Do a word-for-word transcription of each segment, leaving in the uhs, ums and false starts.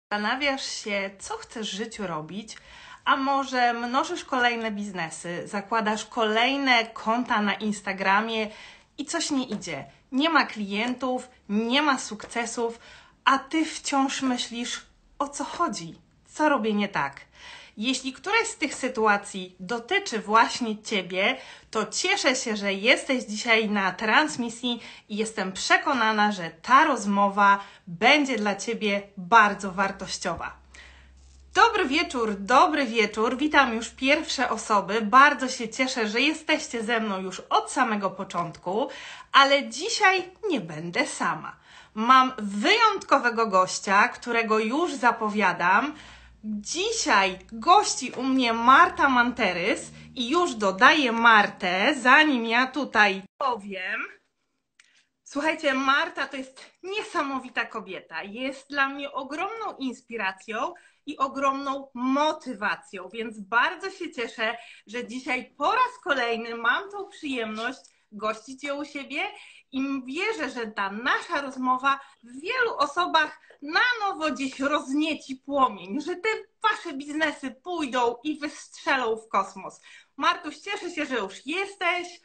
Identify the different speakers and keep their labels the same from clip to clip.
Speaker 1: Zastanawiasz się, co chcesz w życiu robić, a może mnożysz kolejne biznesy, zakładasz kolejne konta na Instagramie i coś nie idzie. Nie ma klientów, nie ma sukcesów, a ty wciąż myślisz, o co chodzi, co robię nie tak. Jeśli któraś z tych sytuacji dotyczy właśnie Ciebie, to cieszę się, że jesteś dzisiaj na transmisji i jestem przekonana, że ta rozmowa będzie dla Ciebie bardzo wartościowa. Dobry wieczór, dobry wieczór. Witam już pierwsze osoby. Bardzo się cieszę, że jesteście ze mną już od samego początku, ale dzisiaj nie będę sama. Mam wyjątkowego gościa, którego już zapowiadam. Dzisiaj gości u mnie Marta Manterys i już dodaję Martę, zanim ja tutaj powiem. Słuchajcie, Marta to jest niesamowita kobieta. Jest dla mnie ogromną inspiracją i ogromną motywacją, więc bardzo się cieszę, że dzisiaj po raz kolejny mam tą przyjemność gościć ją u siebie i wierzę, że ta nasza rozmowa w wielu osobach na nowo gdzieś roznieci płomień, że te wasze biznesy pójdą i wystrzelą w kosmos. Martuś, cieszę się, że już jesteś.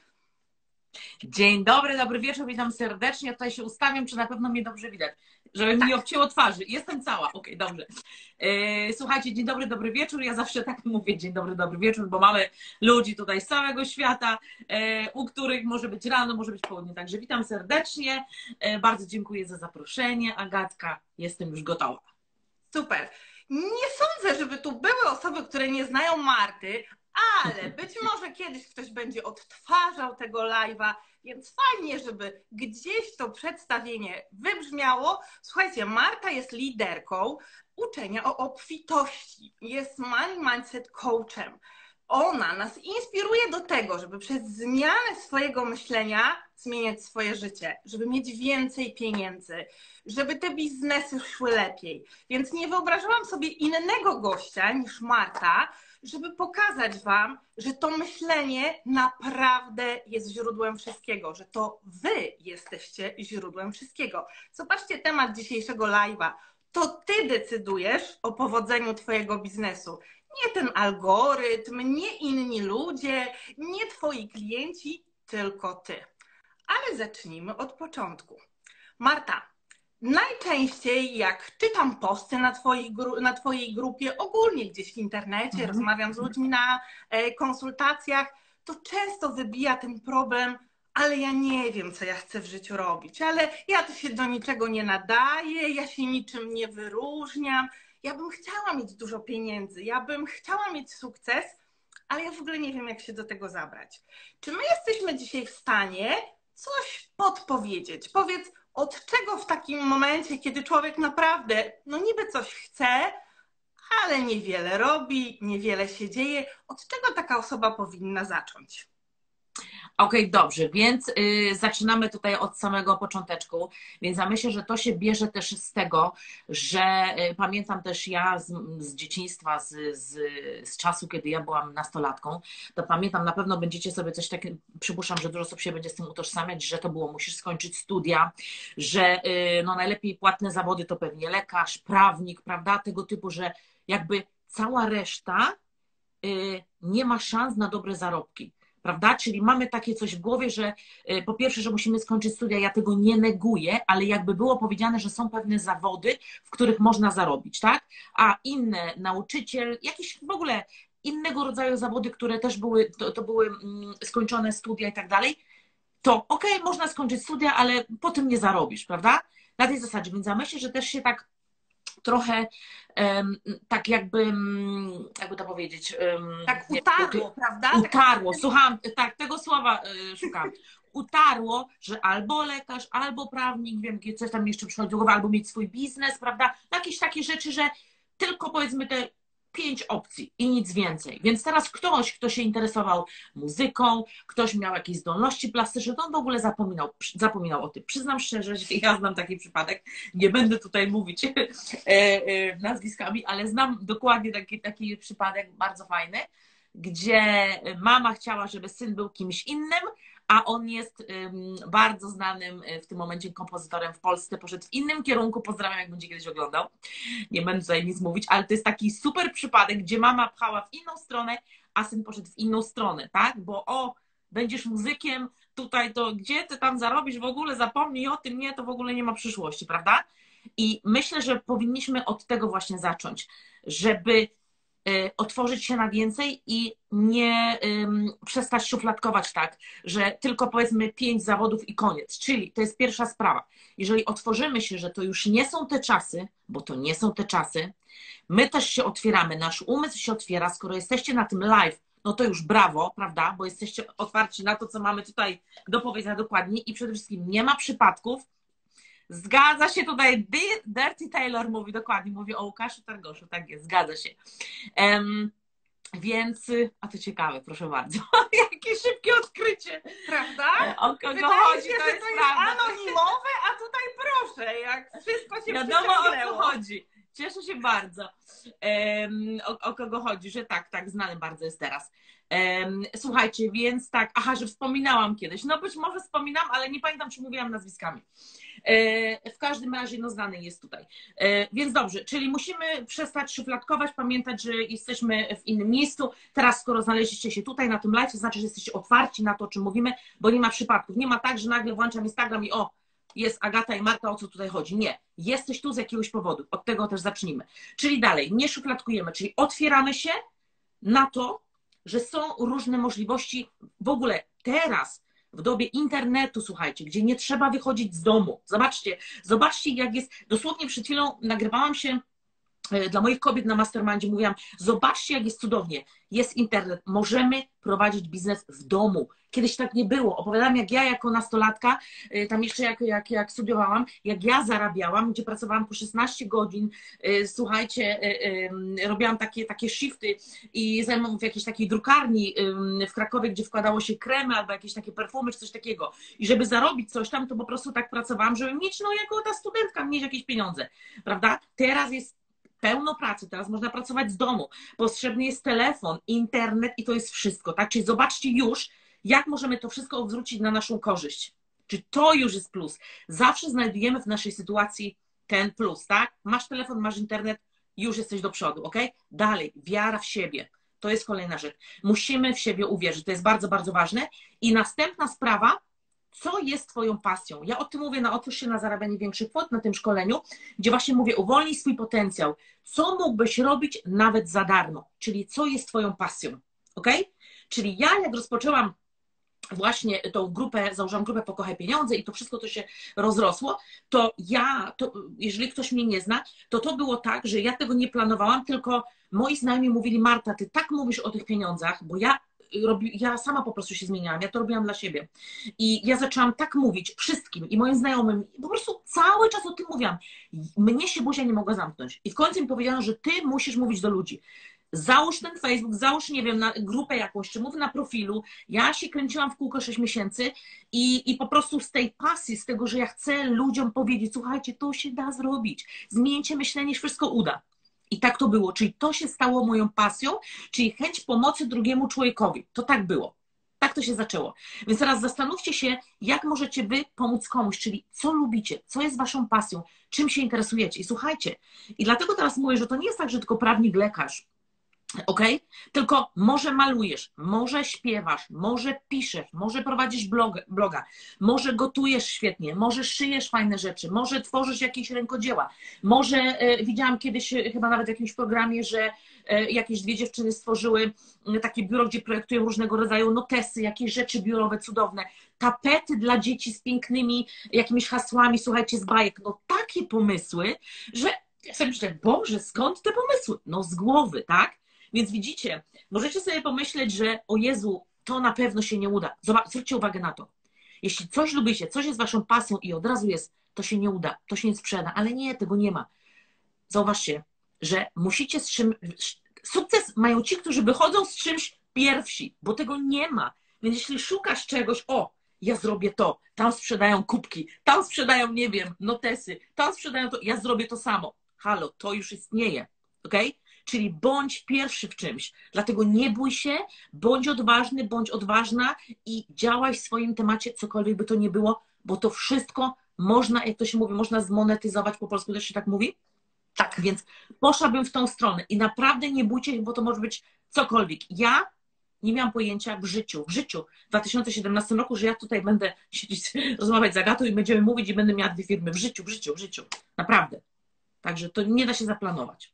Speaker 2: Dzień dobry, dobry wieczór, witam serdecznie. Tutaj się ustawiam, czy na pewno mnie dobrze widać, żeby mi nie obcięło twarzy. Jestem cała, okej, okay, dobrze. Słuchajcie, dzień dobry, dobry wieczór. Ja zawsze tak mówię dzień dobry, dobry wieczór, bo mamy ludzi tutaj z całego świata, u których może być rano, może być południe. Także witam serdecznie. Bardzo dziękuję za zaproszenie. Agatka, jestem już gotowa.
Speaker 1: Super. Nie sądzę, żeby tu były osoby, które nie znają Marty, ale być może kiedyś ktoś będzie odtwarzał tego live'a, więc fajnie, żeby gdzieś to przedstawienie wybrzmiało. Słuchajcie, Marta jest liderką uczenia o obfitości, jest money mindset coachem. Ona nas inspiruje do tego, żeby przez zmianę swojego myślenia zmieniać swoje życie, żeby mieć więcej pieniędzy, żeby te biznesy szły lepiej. Więc nie wyobrażałam sobie innego gościa niż Marta, żeby pokazać wam, że to myślenie naprawdę jest źródłem wszystkiego, że to wy jesteście źródłem wszystkiego. Zobaczcie temat dzisiejszego live'a. To ty decydujesz o powodzeniu twojego biznesu. Nie ten algorytm, nie inni ludzie, nie twoi klienci, tylko ty. Ale zacznijmy od początku. Marta, najczęściej jak czytam posty na, twoich, na twojej grupie, ogólnie gdzieś w internecie, mm. rozmawiam z ludźmi na konsultacjach, to często wybija ten problem, ale ja nie wiem, co ja chcę w życiu robić, ale ja to się do niczego nie nadaję, ja się niczym nie wyróżniam, ja bym chciała mieć dużo pieniędzy, ja bym chciała mieć sukces, ale ja w ogóle nie wiem, jak się do tego zabrać. Czy my jesteśmy dzisiaj w stanie coś podpowiedzieć? Powiedz, od czego w takim momencie, kiedy człowiek naprawdę, no niby coś chce, ale niewiele robi, niewiele się dzieje, od czego taka osoba powinna zacząć?
Speaker 2: Okej, okay, dobrze, więc y, zaczynamy tutaj od samego począteczku, więc ja myślę, że to się bierze też z tego, że y, pamiętam też ja z, z dzieciństwa, z, z, z czasu, kiedy ja byłam nastolatką, to pamiętam, na pewno będziecie sobie coś takiego, przypuszczam, że dużo osób się będzie z tym utożsamiać, że to było, musisz skończyć studia, że y, no najlepiej płatne zawody to pewnie lekarz, prawnik, prawda, tego typu, że jakby cała reszta y, nie ma szans na dobre zarobki. Prawda? Czyli mamy takie coś w głowie, że po pierwsze, że musimy skończyć studia, ja tego nie neguję, ale jakby było powiedziane, że są pewne zawody, w których można zarobić, tak? A inne, nauczyciel, jakieś w ogóle innego rodzaju zawody, które też były, to, to były skończone studia i tak dalej, to okej, okay, można skończyć studia, ale po tym nie zarobisz, prawda? Na tej zasadzie, więc ja myślę, że też się tak trochę um, tak jakby, jakby to powiedzieć... Um,
Speaker 1: tak utarło, nie, prawda?
Speaker 2: Utarło, tak, słucham, tak, tego słowa y, szukam. Utarło, że albo lekarz, albo prawnik, wiem, coś tam jeszcze przychodzi do głowy, albo mieć swój biznes, prawda? Jakieś takie rzeczy, że tylko powiedzmy te pięć opcji i nic więcej. Więc teraz ktoś, kto się interesował muzyką, ktoś miał jakieś zdolności plastyczne, to on w ogóle zapominał, zapominał o tym. Przyznam szczerze, że ja znam taki przypadek, nie będę tutaj mówić nazwiskami, ale znam dokładnie taki, taki przypadek bardzo fajny, gdzie mama chciała, żeby syn był kimś innym, a on jest um, bardzo znanym w tym momencie kompozytorem w Polsce, poszedł w innym kierunku, pozdrawiam, jak będzie kiedyś oglądał, nie będę tutaj nic mówić, ale to jest taki super przypadek, gdzie mama pchała w inną stronę, a syn poszedł w inną stronę, tak, bo o, będziesz muzykiem, tutaj to gdzie ty tam zarobisz, w ogóle zapomnij o tym, nie, to w ogóle nie ma przyszłości, prawda? I myślę, że powinniśmy od tego właśnie zacząć, żeby otworzyć się na więcej i nie um, przestać szufladkować tak, że tylko powiedzmy pięć zawodów i koniec. Czyli to jest pierwsza sprawa. Jeżeli otworzymy się, że to już nie są te czasy, bo to nie są te czasy, my też się otwieramy, nasz umysł się otwiera, skoro jesteście na tym live, no to już brawo, prawda, bo jesteście otwarci na to, co mamy tutaj do powiedzenia dokładnie i przede wszystkim nie ma przypadków. Zgadza się tutaj, Dirty Taylor mówi dokładnie, mówi o Łukaszu Targoszu, tak jest, zgadza się. Um, więc, a to ciekawe, proszę bardzo, jakie szybkie odkrycie.
Speaker 1: Prawda?
Speaker 2: O kogo
Speaker 1: Wydaje
Speaker 2: chodzi,
Speaker 1: się,
Speaker 2: to
Speaker 1: że
Speaker 2: jest
Speaker 1: to jest
Speaker 2: prawda.
Speaker 1: anonimowe, a tutaj proszę, jak wszystko się
Speaker 2: Wiadomo, o
Speaker 1: przeciągnęło.
Speaker 2: co chodzi. Cieszę się bardzo, um, o, o kogo chodzi, że tak, tak, znany bardzo jest teraz. Um, słuchajcie, więc tak, aha, że wspominałam kiedyś, no być może wspominam, ale nie pamiętam, czy mówiłam nazwiskami. W każdym razie no znany jest tutaj. Więc dobrze, czyli musimy przestać szufladkować, pamiętać, że jesteśmy w innym miejscu. Teraz skoro znaleźliście się tutaj na tym live, to znaczy, że jesteście otwarci na to, o czym mówimy, bo nie ma przypadków. Nie ma tak, że nagle włączam Instagram i o, jest Agata i Marta, o co tutaj chodzi. Nie, jesteś tu z jakiegoś powodu. Od tego też zacznijmy. Czyli dalej, nie szufladkujemy, czyli otwieramy się na to, że są różne możliwości w ogóle teraz, w dobie internetu, słuchajcie, gdzie nie trzeba wychodzić z domu. Zobaczcie, zobaczcie jak jest, dosłownie przed chwilą nagrywałam się dla moich kobiet na mastermindzie, mówiłam, zobaczcie jak jest cudownie, jest internet, możemy prowadzić biznes w domu. Kiedyś tak nie było. Opowiadam, jak ja jako nastolatka, tam jeszcze jak, jak, jak studiowałam, jak ja zarabiałam, gdzie pracowałam po szesnaście godzin, słuchajcie, robiłam takie, takie shifty i zajmowałam w jakiejś takiej drukarni w Krakowie, gdzie wkładało się kremy albo jakieś takie perfumy czy coś takiego. I żeby zarobić coś tam, to po prostu tak pracowałam, żeby mieć, no jako ta studentka, mieć jakieś pieniądze, prawda? Teraz jest pełno pracy, teraz można pracować z domu, potrzebny jest telefon, internet i to jest wszystko, tak? Czyli zobaczcie już, jak możemy to wszystko odwrócić na naszą korzyść. Czy to już jest plus? Zawsze znajdujemy w naszej sytuacji ten plus, tak? Masz telefon, masz internet, już jesteś do przodu, ok? Dalej, wiara w siebie. To jest kolejna rzecz. Musimy w siebie uwierzyć, to jest bardzo, bardzo ważne. I następna sprawa, co jest twoją pasją? Ja o tym mówię na Otwórz się na zarabianie większych kwot na tym szkoleniu, gdzie właśnie mówię, uwolnij swój potencjał. Co mógłbyś robić nawet za darmo? Czyli co jest twoją pasją, ok? Czyli ja jak rozpoczęłam właśnie tą grupę, założyłam grupę Pokochaj Pieniądze i to wszystko to się rozrosło, to ja, to, jeżeli ktoś mnie nie zna, to to było tak, że ja tego nie planowałam, tylko moi znajomi mówili, Marta, ty tak mówisz o tych pieniądzach, bo ja Robi, ja sama po prostu się zmieniałam, ja to robiłam dla siebie. I ja zaczęłam tak mówić wszystkim i moim znajomym, po prostu cały czas o tym mówiłam. Mnie się buzia nie mogła zamknąć. I w końcu mi powiedziano, że ty musisz mówić do ludzi. Załóż ten Facebook, załóż, nie wiem, na grupę jakąś, czy mów na profilu. Ja się kręciłam w kółko sześć miesięcy i, i po prostu z tej pasji, z tego, że ja chcę ludziom powiedzieć, słuchajcie, to się da zrobić. Zmieńcie myślenie, wszystko uda. I tak to było, czyli to się stało moją pasją, czyli chęć pomocy drugiemu człowiekowi. To tak było. Tak to się zaczęło. Więc teraz zastanówcie się, jak możecie wy pomóc komuś, czyli co lubicie, co jest waszą pasją, czym się interesujecie. I słuchajcie, i dlatego teraz mówię, że to nie jest tak, że tylko prawnik, lekarz, ok? Tylko może malujesz, może śpiewasz, może piszesz, może prowadzisz bloga, bloga, może gotujesz świetnie, może szyjesz fajne rzeczy, może tworzysz jakieś rękodzieła, może e, widziałam kiedyś e, chyba nawet w jakimś programie, że e, jakieś dwie dziewczyny stworzyły e, takie biuro, gdzie projektują różnego rodzaju notesy, jakieś rzeczy biurowe cudowne, tapety dla dzieci z pięknymi jakimiś hasłami, słuchajcie, z bajek, no takie pomysły, że ja sobie myślę, Boże, skąd te pomysły? No z głowy, tak? Więc widzicie, możecie sobie pomyśleć, że o Jezu, to na pewno się nie uda. Zobacz, zwróćcie uwagę na to. Jeśli coś lubicie, coś jest waszą pasją i od razu jest, to się nie uda, to się nie sprzeda, ale nie, tego nie ma. Zauważcie, że musicie z czym... Sukces mają ci, którzy wychodzą z czymś pierwsi, bo tego nie ma. Więc jeśli szukasz czegoś, o, ja zrobię to, tam sprzedają kubki, tam sprzedają, nie wiem, notesy, tam sprzedają to, ja zrobię to samo. Halo, to już istnieje, okej? Czyli bądź pierwszy w czymś. Dlatego nie bój się, bądź odważny, bądź odważna i działaj w swoim temacie, cokolwiek by to nie było, bo to wszystko można, jak to się mówi, można zmonetyzować, po polsku też się tak mówi?
Speaker 1: Tak.
Speaker 2: Więc poszłabym w tą stronę i naprawdę nie bójcie się, bo to może być cokolwiek. Ja nie miałam pojęcia w życiu, w życiu w dwa tysiące siedemnastym roku, że ja tutaj będę siedzieć, rozmawiać z Agatą i będziemy mówić i będę miała dwie firmy w życiu, w życiu, w życiu. Naprawdę. Także to nie da się zaplanować.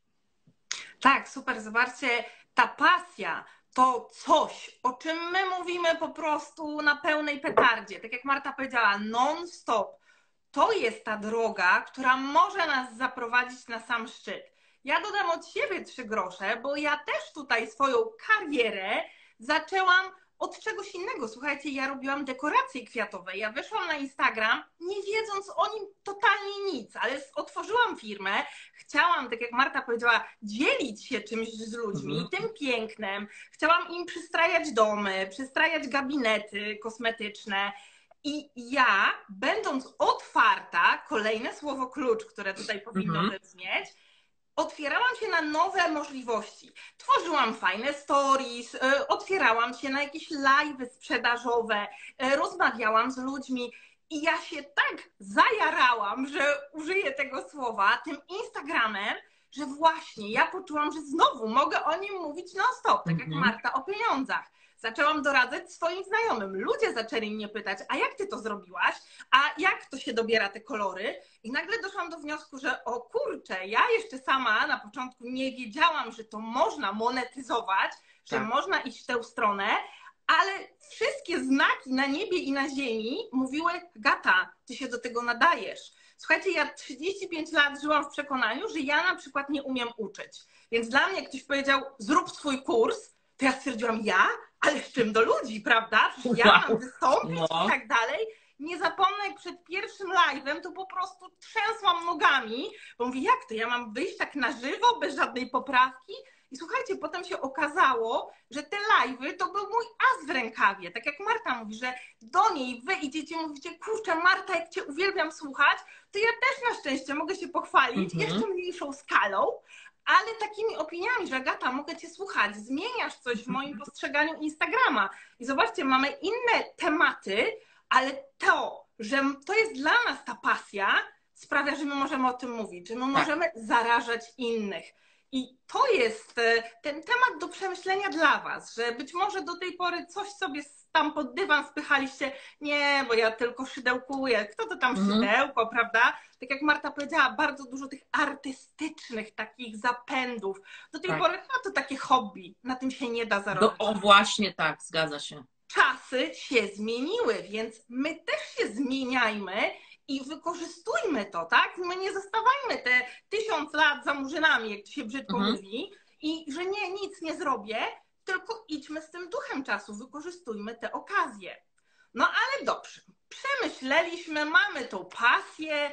Speaker 1: Tak, super. Zobaczcie, ta pasja to coś, o czym my mówimy po prostu na pełnej petardzie. Tak jak Marta powiedziała, non-stop. To jest ta droga, która może nas zaprowadzić na sam szczyt. Ja dodam od siebie trzy grosze, bo ja też tutaj swoją karierę zaczęłam od czegoś innego. Słuchajcie, ja robiłam dekoracje kwiatowe. Ja weszłam na Instagram, nie wiedząc o nim totalnie nic, ale otworzyłam firmę. Chciałam, tak jak Marta powiedziała, dzielić się czymś z ludźmi,
Speaker 2: Mhm.
Speaker 1: tym pięknem. Chciałam im przystrajać domy, przystrajać gabinety kosmetyczne. I ja, będąc otwarta, kolejne słowo klucz, które tutaj powinno
Speaker 2: Mhm.
Speaker 1: wybrzmieć, otwierałam się na nowe możliwości. Tworzyłam fajne stories, y, otwierałam się na jakieś live'y sprzedażowe, y, rozmawiałam z ludźmi i ja się tak zajarałam, że użyję tego słowa, tym Instagramem, że właśnie ja poczułam, że znowu mogę o nim mówić non-stop, tak jak
Speaker 2: Mhm.
Speaker 1: Marta o pieniądzach. Zaczęłam doradzać swoim znajomym. Ludzie zaczęli mnie pytać, a jak ty to zrobiłaś? A jak to się dobiera te kolory? I nagle doszłam do wniosku, że o kurczę, ja jeszcze sama na początku nie wiedziałam, że to można monetyzować, że
Speaker 2: Tak.
Speaker 1: można iść w tę stronę, ale wszystkie znaki na niebie i na ziemi mówiły, Gata, ty się do tego nadajesz. Słuchajcie, ja trzydzieści pięć lat żyłam w przekonaniu, że ja na przykład nie umiem uczyć. Więc dla mnie, jak ktoś powiedział, zrób swój kurs, to ja stwierdziłam, ja? Ale z czym do ludzi, prawda? Przecież ja
Speaker 2: Wow.
Speaker 1: mam wystąpić
Speaker 2: No.
Speaker 1: i tak dalej. Nie zapomnę, jak przed pierwszym live'em to po prostu trzęsłam nogami, bo mówię, jak to, ja mam wyjść tak na żywo, bez żadnej poprawki? I słuchajcie, potem się okazało, że te live'y to był mój as w rękawie. Tak jak Marta mówi, że do niej wy idziecie i mówicie, kurczę Marta, jak cię uwielbiam słuchać, to ja też na szczęście mogę się pochwalić
Speaker 2: Mhm.
Speaker 1: jeszcze mniejszą skalą, ale takimi opiniami, że Agata, mogę cię słuchać, zmieniasz coś w moim postrzeganiu Instagrama. I zobaczcie, mamy inne tematy, ale to, że to jest dla nas ta pasja, sprawia, że my możemy o tym mówić, że my
Speaker 2: Tak.
Speaker 1: możemy zarażać innych. I to jest ten temat do przemyślenia dla was, że być może do tej pory coś sobie tam pod dywan spychaliście, nie, bo ja tylko szydełkuję, kto to tam
Speaker 2: Mhm.
Speaker 1: szydełko, prawda? Tak jak Marta powiedziała, bardzo dużo tych artystycznych takich zapędów. Do tej
Speaker 2: Tak.
Speaker 1: pory, no to takie hobby, na tym się nie da
Speaker 2: Do,
Speaker 1: zarobić.
Speaker 2: o właśnie tak, zgadza się.
Speaker 1: Czasy się zmieniły, więc my też się zmieniajmy i wykorzystujmy to, tak? My nie zostawajmy te tysiąc lat za murzynami, jak to się brzydko
Speaker 2: Mhm.
Speaker 1: mówi, i że nie, nic nie zrobię, tylko idźmy z tym duchem czasu, wykorzystujmy te okazje. No ale dobrze, przemyśleliśmy, mamy tą pasję,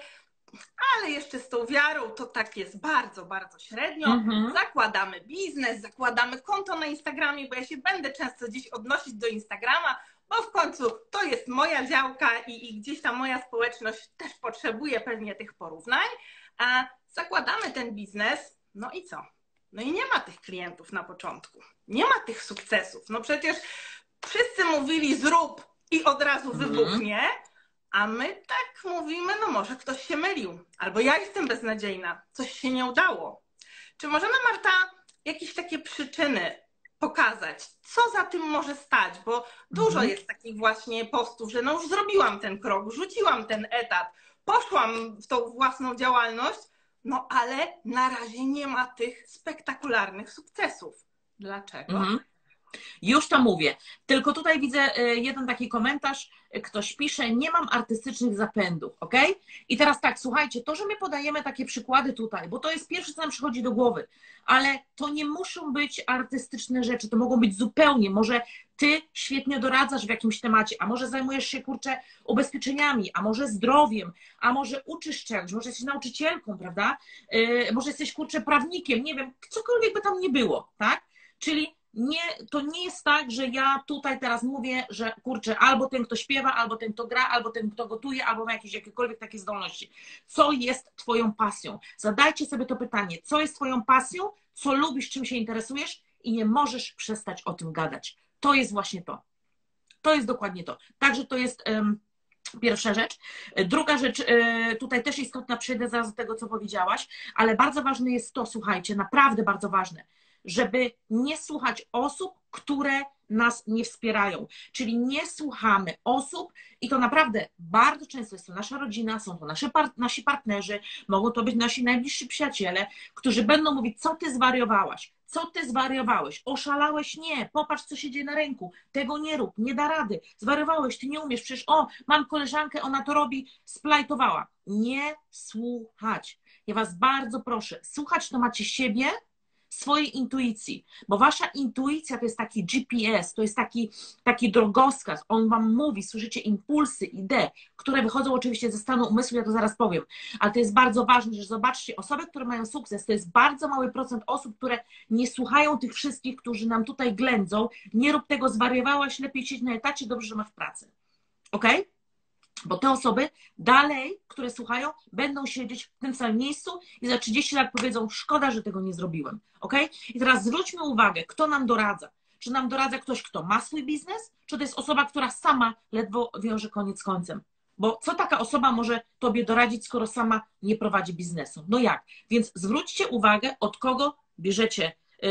Speaker 1: ale jeszcze z tą wiarą to tak jest bardzo, bardzo średnio.
Speaker 2: Mhm.
Speaker 1: Zakładamy biznes, zakładamy konto na Instagramie, bo ja się będę często gdzieś odnosić do Instagrama, bo w końcu to jest moja działka i, i gdzieś tam moja społeczność też potrzebuje pewnie tych porównań. A zakładamy ten biznes, no i co? No i nie ma tych klientów na początku. Nie ma tych sukcesów. No przecież wszyscy mówili zrób i od razu
Speaker 2: Mhm.
Speaker 1: wybuchnie, a my tak mówimy, no może ktoś się mylił, albo ja jestem beznadziejna, coś się nie udało. Czy możemy, Marta, jakieś takie przyczyny pokazać, co za tym może stać? Bo dużo
Speaker 2: Mhm.
Speaker 1: jest takich właśnie postów, że no już zrobiłam ten krok, rzuciłam ten etat, poszłam w tą własną działalność, no ale na razie nie ma tych spektakularnych sukcesów. Dlaczego?
Speaker 2: Mhm. Już to mówię. Tylko tutaj widzę y, jeden taki komentarz. y, Ktoś pisze, nie mam artystycznych zapędów, ok? I teraz tak, słuchajcie, to, że my podajemy takie przykłady tutaj, bo to jest pierwsze, co nam przychodzi do głowy, ale to nie muszą być artystyczne rzeczy, to mogą być zupełnie, może ty świetnie doradzasz w jakimś temacie, a może zajmujesz się, kurczę, ubezpieczeniami, a może zdrowiem, a może uczysz czegoś, może jesteś nauczycielką, prawda? Y, może jesteś, kurczę, prawnikiem, nie wiem, cokolwiek by tam nie było, tak? Czyli nie, to nie jest tak, że ja tutaj teraz mówię, że kurczę, albo ten, kto śpiewa, albo ten, kto gra, albo ten, kto gotuje, albo ma jakieś jakiekolwiek takie zdolności. Co jest twoją pasją? Zadajcie sobie to pytanie, co jest twoją pasją, co lubisz, czym się interesujesz i nie możesz przestać o tym gadać. To jest właśnie to. To jest dokładnie to. Także to jest um, pierwsza rzecz. Druga rzecz, y, tutaj też istotna, przejdę zaraz do tego, co powiedziałaś, ale bardzo ważne jest to, słuchajcie, naprawdę bardzo ważne, żeby nie słuchać osób, które nas nie wspierają. Czyli nie słuchamy osób i to naprawdę bardzo często jest to nasza rodzina, są to nasze par nasi partnerzy, mogą to być nasi najbliżsi przyjaciele, którzy będą mówić, co ty zwariowałaś, co ty zwariowałeś, oszalałeś, nie, popatrz, co się dzieje na rynku, tego nie rób, nie da rady, zwariowałeś, ty nie umiesz, przecież o, mam koleżankę, ona to robi, splajtowała. Nie słuchać. Ja was bardzo proszę, słuchać to macie siebie, swojej intuicji, bo wasza intuicja to jest taki G P S, to jest taki, taki drogowskaz, on wam mówi, słyszycie impulsy, idee, które wychodzą oczywiście ze stanu umysłu, ja to zaraz powiem, ale to jest bardzo ważne, że zobaczcie, osoby, które mają sukces, to jest bardzo mały procent osób, które nie słuchają tych wszystkich, którzy nam tutaj ględzą, nie rób tego, zwariowałaś, lepiej siedź na etacie, dobrze, że masz pracę, okej? Okay? Bo te osoby dalej, które słuchają, będą siedzieć w tym samym miejscu i za trzydzieści lat powiedzą, szkoda, że tego nie zrobiłem. Ok? I teraz zwróćmy uwagę, kto nam doradza. Czy nam doradza ktoś, kto ma swój biznes, czy to jest osoba, która sama ledwo wiąże koniec z końcem? Bo co taka osoba może tobie doradzić, skoro sama nie prowadzi biznesu? No jak? Więc zwróćcie uwagę, od kogo bierzecie,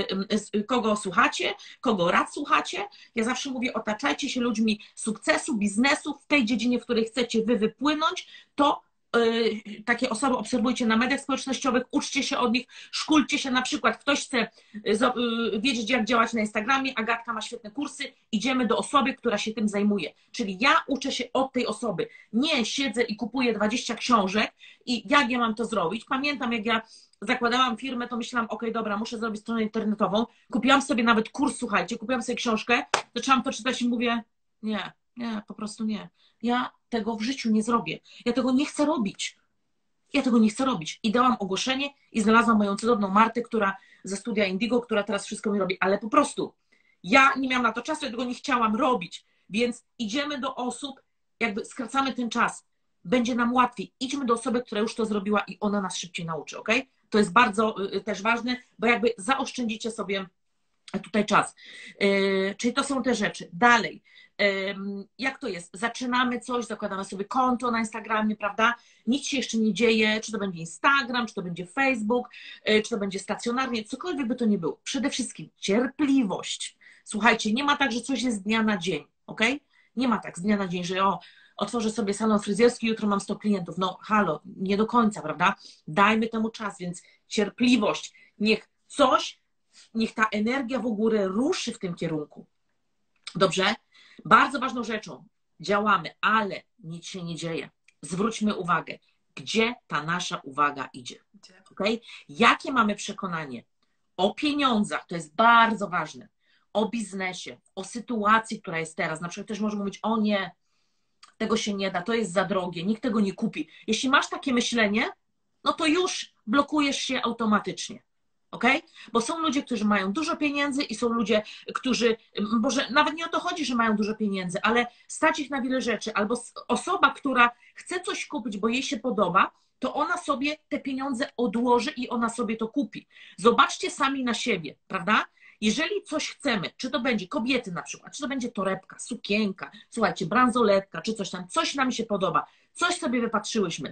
Speaker 2: kogo słuchacie, kogo rad słuchacie. Ja zawsze mówię, otaczajcie się ludźmi sukcesu, biznesu w tej dziedzinie, w której chcecie wy wypłynąć, to yy, takie osoby obserwujcie na mediach społecznościowych, uczcie się od nich, szkulcie się, na przykład ktoś chce yy, wiedzieć, jak działać na Instagramie, Agatka ma świetne kursy, idziemy do osoby, która się tym zajmuje, czyli ja uczę się od tej osoby, nie siedzę i kupuję dwadzieścia książek i jak ja mam to zrobić. Pamiętam, jak ja zakładałam firmę, to myślałam, ok, dobra, muszę zrobić stronę internetową. Kupiłam sobie nawet kurs, słuchajcie, kupiłam sobie książkę, zaczęłam to czytać i mówię, nie, nie, po prostu nie. Ja tego w życiu nie zrobię. Ja tego nie chcę robić. Ja tego nie chcę robić. I dałam ogłoszenie i znalazłam moją cudowną Martę, która ze studia Indigo, która teraz wszystko mi robi, ale po prostu ja nie miałam na to czasu, ja tego nie chciałam robić. Więc idziemy do osób, jakby skracamy ten czas. Będzie nam łatwiej. Idźmy do osoby, która już to zrobiła i ona nas szybciej nauczy, ok? To jest bardzo y, też ważne, bo jakby zaoszczędzicie sobie tutaj czas. Yy, czyli to są te rzeczy. Dalej. Yy, jak to jest? Zaczynamy coś, zakładamy sobie konto na Instagramie, prawda? Nic się jeszcze nie dzieje, czy to będzie Instagram, czy to będzie Facebook, yy, czy to będzie stacjonarnie, cokolwiek by to nie było. Przede wszystkim cierpliwość. Słuchajcie, nie ma tak, że coś jest z dnia na dzień, ok? Nie ma tak z dnia na dzień, że o, otworzę sobie salon fryzjerski, jutro mam sto klientów. No halo, nie do końca, prawda? Dajmy temu czas, więc cierpliwość. Niech coś, niech ta energia w ogóle ruszy w tym kierunku. Dobrze? Bardzo ważną rzeczą. Działamy, ale nic się nie dzieje. Zwróćmy uwagę, gdzie ta nasza uwaga idzie. Okay? Jakie mamy przekonanie o pieniądzach, to jest bardzo ważne, o biznesie, o sytuacji, która jest teraz. Na przykład też możemy mówić, o nie, tego się nie da, to jest za drogie, nikt tego nie kupi. Jeśli masz takie myślenie, no to już blokujesz się automatycznie. Ok? Bo są ludzie, którzy mają dużo pieniędzy i są ludzie, którzy, może nawet nie o to chodzi, że mają dużo pieniędzy, ale stać ich na wiele rzeczy. Albo osoba, która chce coś kupić, bo jej się podoba, to ona sobie te pieniądze odłoży i ona sobie to kupi. Zobaczcie sami na siebie, prawda? Jeżeli coś chcemy, czy to będzie kobiety na przykład, czy to będzie torebka, sukienka, słuchajcie, bransoletka, czy coś tam, coś nam się podoba, coś sobie wypatrzyłyśmy.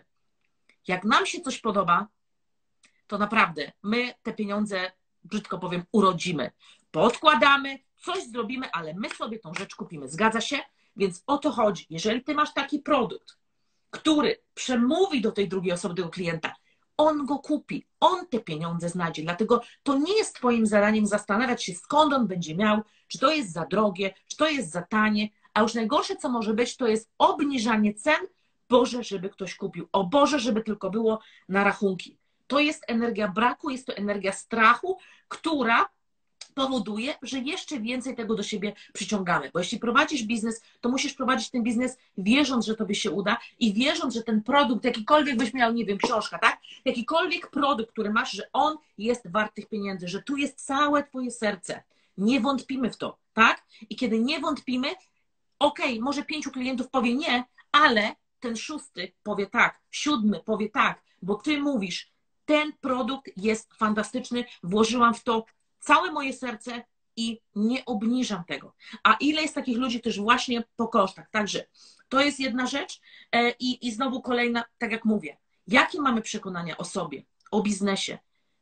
Speaker 2: Jak nam się coś podoba, to naprawdę my te pieniądze, brzydko powiem, urodzimy. Podkładamy, coś zrobimy, ale my sobie tą rzecz kupimy. Zgadza się? Więc o to chodzi. Jeżeli ty masz taki produkt, który przemówi do tej drugiej osoby, tego klienta, on go kupi, on te pieniądze znajdzie. Dlatego to nie jest twoim zadaniem zastanawiać się, skąd on będzie miał, czy to jest za drogie, czy to jest za tanie, a już najgorsze, co może być, to jest obniżanie cen. Boże, żeby ktoś kupił. O Boże, żeby tylko było na rachunki. To jest energia braku, jest to energia strachu, która powoduje, że jeszcze więcej tego do siebie przyciągamy. Bo jeśli prowadzisz biznes, to musisz prowadzić ten biznes wierząc, że tobie się uda i wierząc, że ten produkt, jakikolwiek byś miał, nie wiem, książka, tak? Jakikolwiek produkt, który masz, że on jest wart tych pieniędzy, że tu jest całe twoje serce. Nie wątpimy w to, tak? I kiedy nie wątpimy, okej, okay, może pięciu klientów powie nie, ale ten szósty powie tak, siódmy powie tak, bo ty mówisz, ten produkt jest fantastyczny, włożyłam w to całe moje serce i nie obniżam tego. A ile jest takich ludzi, którzy właśnie po kosztach. Także to jest jedna rzecz i, i znowu kolejna, tak jak mówię, jakie mamy przekonania o sobie, o biznesie,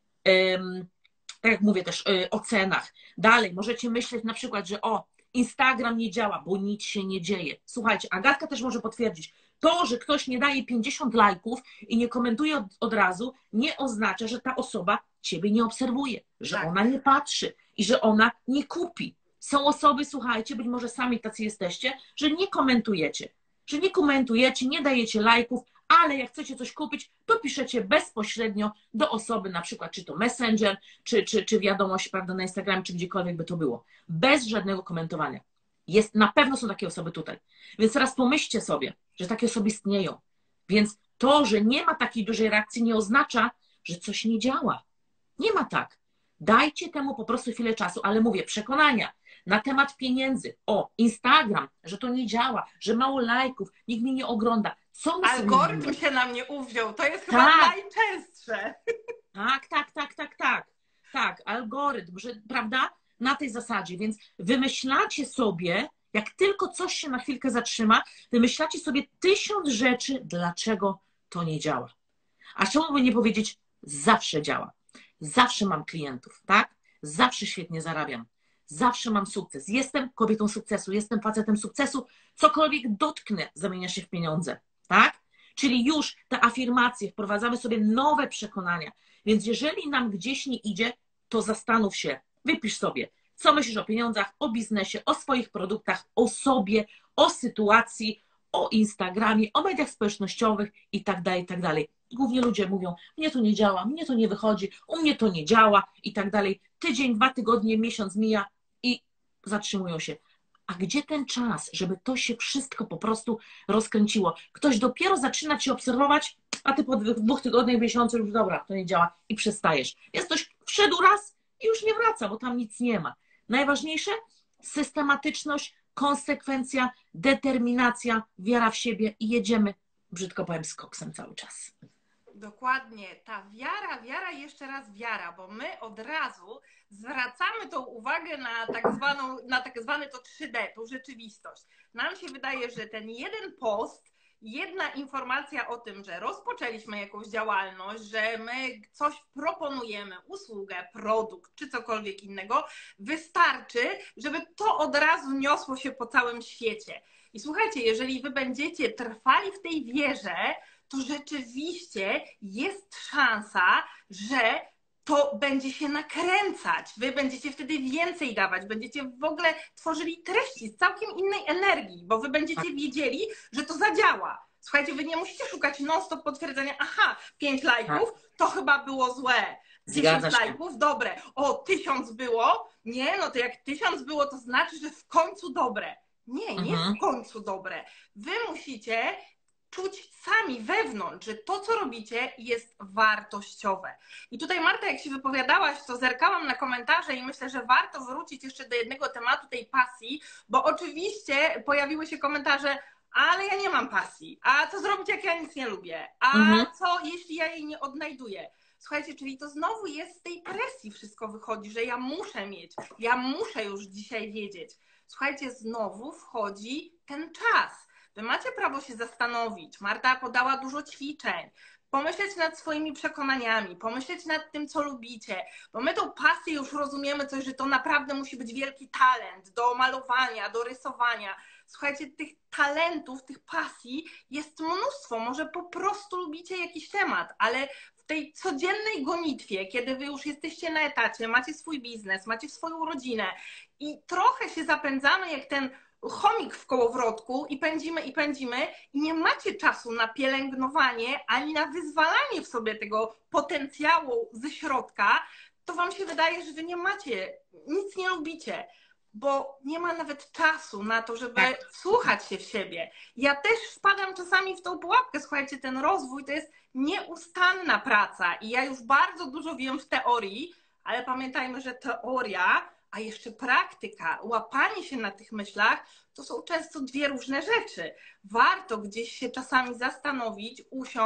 Speaker 2: tak jak mówię też o cenach. Dalej możecie myśleć na przykład, że o, Instagram nie działa, bo nic się nie dzieje. Słuchajcie, Agatka też może potwierdzić, to, że ktoś nie daje pięćdziesiąt lajków i nie komentuje od, od razu, nie oznacza, że ta osoba ciebie nie obserwuje, że
Speaker 1: Tak.
Speaker 2: ona nie patrzy i że ona nie kupi. Są osoby, słuchajcie, być może sami tacy jesteście, że nie komentujecie, że nie komentujecie, nie dajecie lajków, ale jak chcecie coś kupić, to piszecie bezpośrednio do osoby, na przykład czy to Messenger, czy, czy, czy wiadomość, prawda, na Instagramie, czy gdziekolwiek by to było. Bez żadnego komentowania. Jest, na pewno są takie osoby tutaj. Więc teraz pomyślcie sobie, że takie osoby istnieją. Więc to, że nie ma takiej dużej reakcji, nie oznacza, że coś nie działa. Nie ma tak. Dajcie temu po prostu chwilę czasu, ale mówię, przekonania na temat pieniędzy. O, Instagram, że to nie działa, że mało lajków, nikt mnie nie ogląda. Co my
Speaker 1: Algorytm
Speaker 2: sobie
Speaker 1: się na mnie uwziął. To jest chyba
Speaker 2: tak.
Speaker 1: najczęstsze.
Speaker 2: Tak, tak, tak, tak, tak. Tak, algorytm, że, prawda? Na tej zasadzie. Więc wymyślacie sobie, jak tylko coś się na chwilkę zatrzyma, wymyślacie sobie tysiąc rzeczy, dlaczego to nie działa. A czemu by nie powiedzieć, zawsze działa. Zawsze mam klientów, tak? Zawsze świetnie zarabiam. Zawsze mam sukces. Jestem kobietą sukcesu, jestem facetem sukcesu. Cokolwiek dotknę, zamienia się w pieniądze, tak? Czyli już te afirmacje, wprowadzamy sobie nowe przekonania. Więc jeżeli nam gdzieś nie idzie, to zastanów się, wypisz sobie, co myślisz o pieniądzach, o biznesie, o swoich produktach, o sobie, o sytuacji, o Instagramie, o mediach społecznościowych i tak dalej, i tak dalej. Głównie ludzie mówią, mnie to nie działa, mnie to nie wychodzi, u mnie to nie działa i tak dalej. Tydzień, dwa tygodnie, miesiąc mija i zatrzymują się. A gdzie ten czas, żeby to się wszystko po prostu rozkręciło? Ktoś dopiero zaczyna cię obserwować, a ty po dwóch tygodniach, miesiącu już dobra, to nie działa i przestajesz. Jest ktoś wszedł raz i już nie wraca, bo tam nic nie ma. Najważniejsze systematyczność, konsekwencja, determinacja, wiara w siebie i jedziemy, brzydko powiem, z koksem cały czas.
Speaker 1: Dokładnie, ta wiara, wiara i jeszcze raz wiara, bo my od razu zwracamy tą uwagę na tak zwaną, na tak zwane to trzy D, tą rzeczywistość. Nam się wydaje, że ten jeden post, jedna informacja o tym, że rozpoczęliśmy jakąś działalność, że my coś proponujemy, usługę, produkt czy cokolwiek innego, wystarczy, żeby to od razu niosło się po całym świecie. I słuchajcie, jeżeli wy będziecie trwali w tej wierze, to rzeczywiście jest szansa, że to będzie się nakręcać. Wy będziecie wtedy więcej dawać, będziecie w ogóle tworzyli treści z całkiem innej energii, bo wy będziecie wiedzieli, że to zadziała. Słuchajcie, wy nie musicie szukać non-stop potwierdzenia, aha, pięć lajków, to chyba było złe. dziesięć lajków, dobre. O, tysiąc było? Nie, no to jak tysiąc było, to znaczy, że w końcu dobre. Nie, nie
Speaker 2: Mhm.
Speaker 1: w końcu dobre. Wy musicie czuć sami wewnątrz, że to, co robicie, jest wartościowe. I tutaj, Marta, jak się wypowiadałaś, to zerkałam na komentarze i myślę, że warto wrócić jeszcze do jednego tematu, tej pasji, bo oczywiście pojawiły się komentarze, ale ja nie mam pasji, a co zrobić, jak ja nic nie lubię, a
Speaker 2: Mhm.
Speaker 1: co, jeśli ja jej nie odnajduję. Słuchajcie, czyli to znowu jest z tej presji wszystko wychodzi, że ja muszę mieć, ja muszę już dzisiaj wiedzieć. Słuchajcie, znowu wchodzi ten czas. Wy macie prawo się zastanowić. Marta podała dużo ćwiczeń. Pomyśleć nad swoimi przekonaniami, pomyśleć nad tym, co lubicie, bo my tą pasję już rozumiemy coś, że to naprawdę musi być wielki talent do malowania, do rysowania. Słuchajcie, tych talentów, tych pasji jest mnóstwo. Może po prostu lubicie jakiś temat, ale w tej codziennej gonitwie, kiedy wy już jesteście na etacie, macie swój biznes, macie swoją rodzinę i trochę się zapędzamy jak ten chomik w kołowrotku i pędzimy, i pędzimy i nie macie czasu na pielęgnowanie ani na wyzwalanie w sobie tego potencjału ze środka, to wam się wydaje, że wy nie macie, nic nie lubicie, bo nie ma nawet czasu na to, żeby
Speaker 2: Tak.
Speaker 1: wsłuchać się w siebie. Ja też wpadam czasami w tą pułapkę, słuchajcie, ten rozwój to jest nieustanna praca i ja już bardzo dużo wiem w teorii, ale pamiętajmy, że teoria, a jeszcze praktyka, łapanie się na tych myślach, to są często dwie różne rzeczy. Warto gdzieś się czasami zastanowić, usiąść,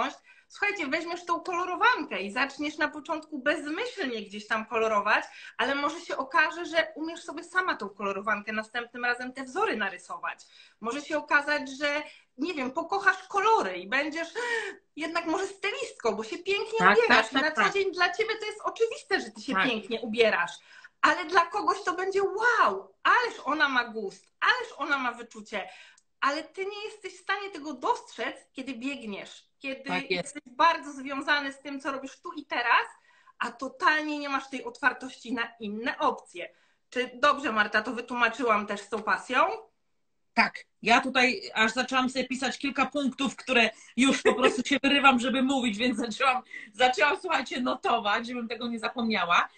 Speaker 1: Słuchajcie, weźmiesz tą kolorowankę i zaczniesz na początku bezmyślnie gdzieś tam kolorować, ale może się okaże, że umiesz sobie sama tą kolorowankę następnym razem te wzory narysować. Może się okazać, że nie wiem, pokochasz kolory i będziesz jednak może stylistką, bo się pięknie
Speaker 2: Tak,
Speaker 1: ubierasz
Speaker 2: tak,
Speaker 1: i na
Speaker 2: tak,
Speaker 1: co
Speaker 2: tak.
Speaker 1: dzień dla ciebie to jest oczywiste, że ty się
Speaker 2: Tak.
Speaker 1: pięknie ubierasz. Ale dla kogoś to będzie wow, ależ ona ma gust, ależ ona ma wyczucie. Ale ty nie jesteś w stanie tego dostrzec, kiedy biegniesz, kiedy
Speaker 2: Tak jest.
Speaker 1: jesteś bardzo związany z tym, co robisz tu i teraz, a totalnie nie masz tej otwartości na inne opcje. Czy dobrze, Marta, to wytłumaczyłam też z tą pasją?
Speaker 2: Tak, ja tutaj aż zaczęłam sobie pisać kilka punktów, które już po prostu się wyrywam, żeby mówić, więc zaczęłam, zaczęłam, słuchajcie, notować, żebym tego nie zapomniała.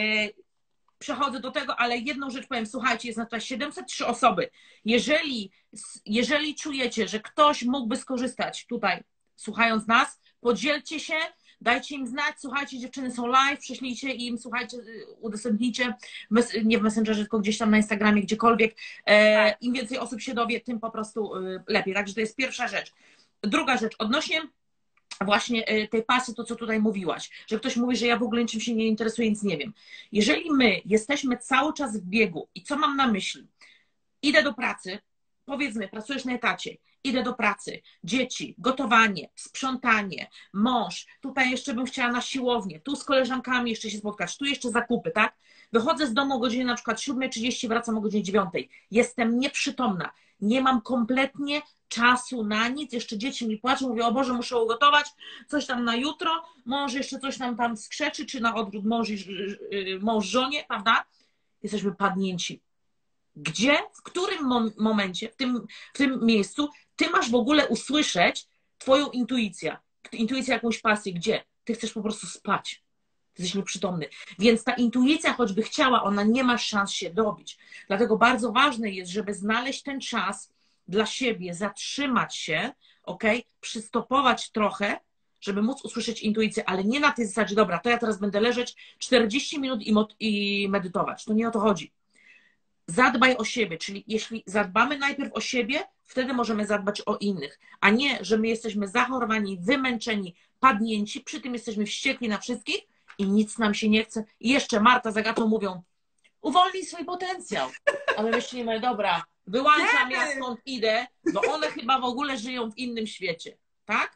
Speaker 2: Przechodzę do tego, ale jedną rzecz powiem, słuchajcie, jest na to siedemset trzy osoby. Jeżeli, jeżeli czujecie, że ktoś mógłby skorzystać tutaj, słuchając nas, podzielcie się, dajcie im znać, słuchajcie, dziewczyny są live, prześlijcie im, słuchajcie, udostępnijcie, nie w Messengerze, tylko gdzieś tam na Instagramie, gdziekolwiek. E, Im więcej osób się dowie, tym po prostu lepiej. Także to jest pierwsza rzecz. Druga rzecz, odnośnie właśnie tej pasji, to co tutaj mówiłaś, że ktoś mówi, że ja w ogóle niczym się nie interesuję, nic nie wiem. Jeżeli my jesteśmy cały czas w biegu i co mam na myśli? Idę do pracy, powiedzmy, pracujesz na etacie, idę do pracy, dzieci, gotowanie, sprzątanie, mąż, tutaj jeszcze bym chciała na siłownię, tu z koleżankami jeszcze się spotkać, tu jeszcze zakupy, tak? Wychodzę z domu o godzinie na przykład siódma trzydzieści, wracam o godzinie dziewiątej. Jestem nieprzytomna, nie mam kompletnie czasu na nic, jeszcze dzieci mi płaczą, mówię, o Boże, muszę ugotować coś tam na jutro, mąż jeszcze coś nam tam skrzeczy, czy na odwrót mąż, mąż żonie, prawda? Jesteśmy padnięci. Gdzie, w którym mom momencie, w tym, w tym miejscu ty masz w ogóle usłyszeć twoją intuicję, intuicję jakąś pasję, gdzie ty chcesz po prostu spać, ty jesteś nieprzytomny. Więc ta intuicja, choćby chciała, ona nie ma szans się dobić. Dlatego bardzo ważne jest, żeby znaleźć ten czas dla siebie, zatrzymać się, ok, przystopować trochę, żeby móc usłyszeć intuicję, ale nie na tej zasadzie, dobra, to ja teraz będę leżeć czterdzieści minut i, i medytować. To nie o to chodzi. Zadbaj o siebie, czyli jeśli zadbamy najpierw o siebie, wtedy możemy zadbać o innych, a nie, że my jesteśmy zachorowani, wymęczeni, padnięci, przy tym jesteśmy wściekli na wszystkich i nic nam się nie chce. I jeszcze Marta z Agatą mówią, uwolnij swój potencjał. A my myślimy, dobra, wyłączam, ja stąd idę, bo one chyba w ogóle żyją w innym świecie, tak?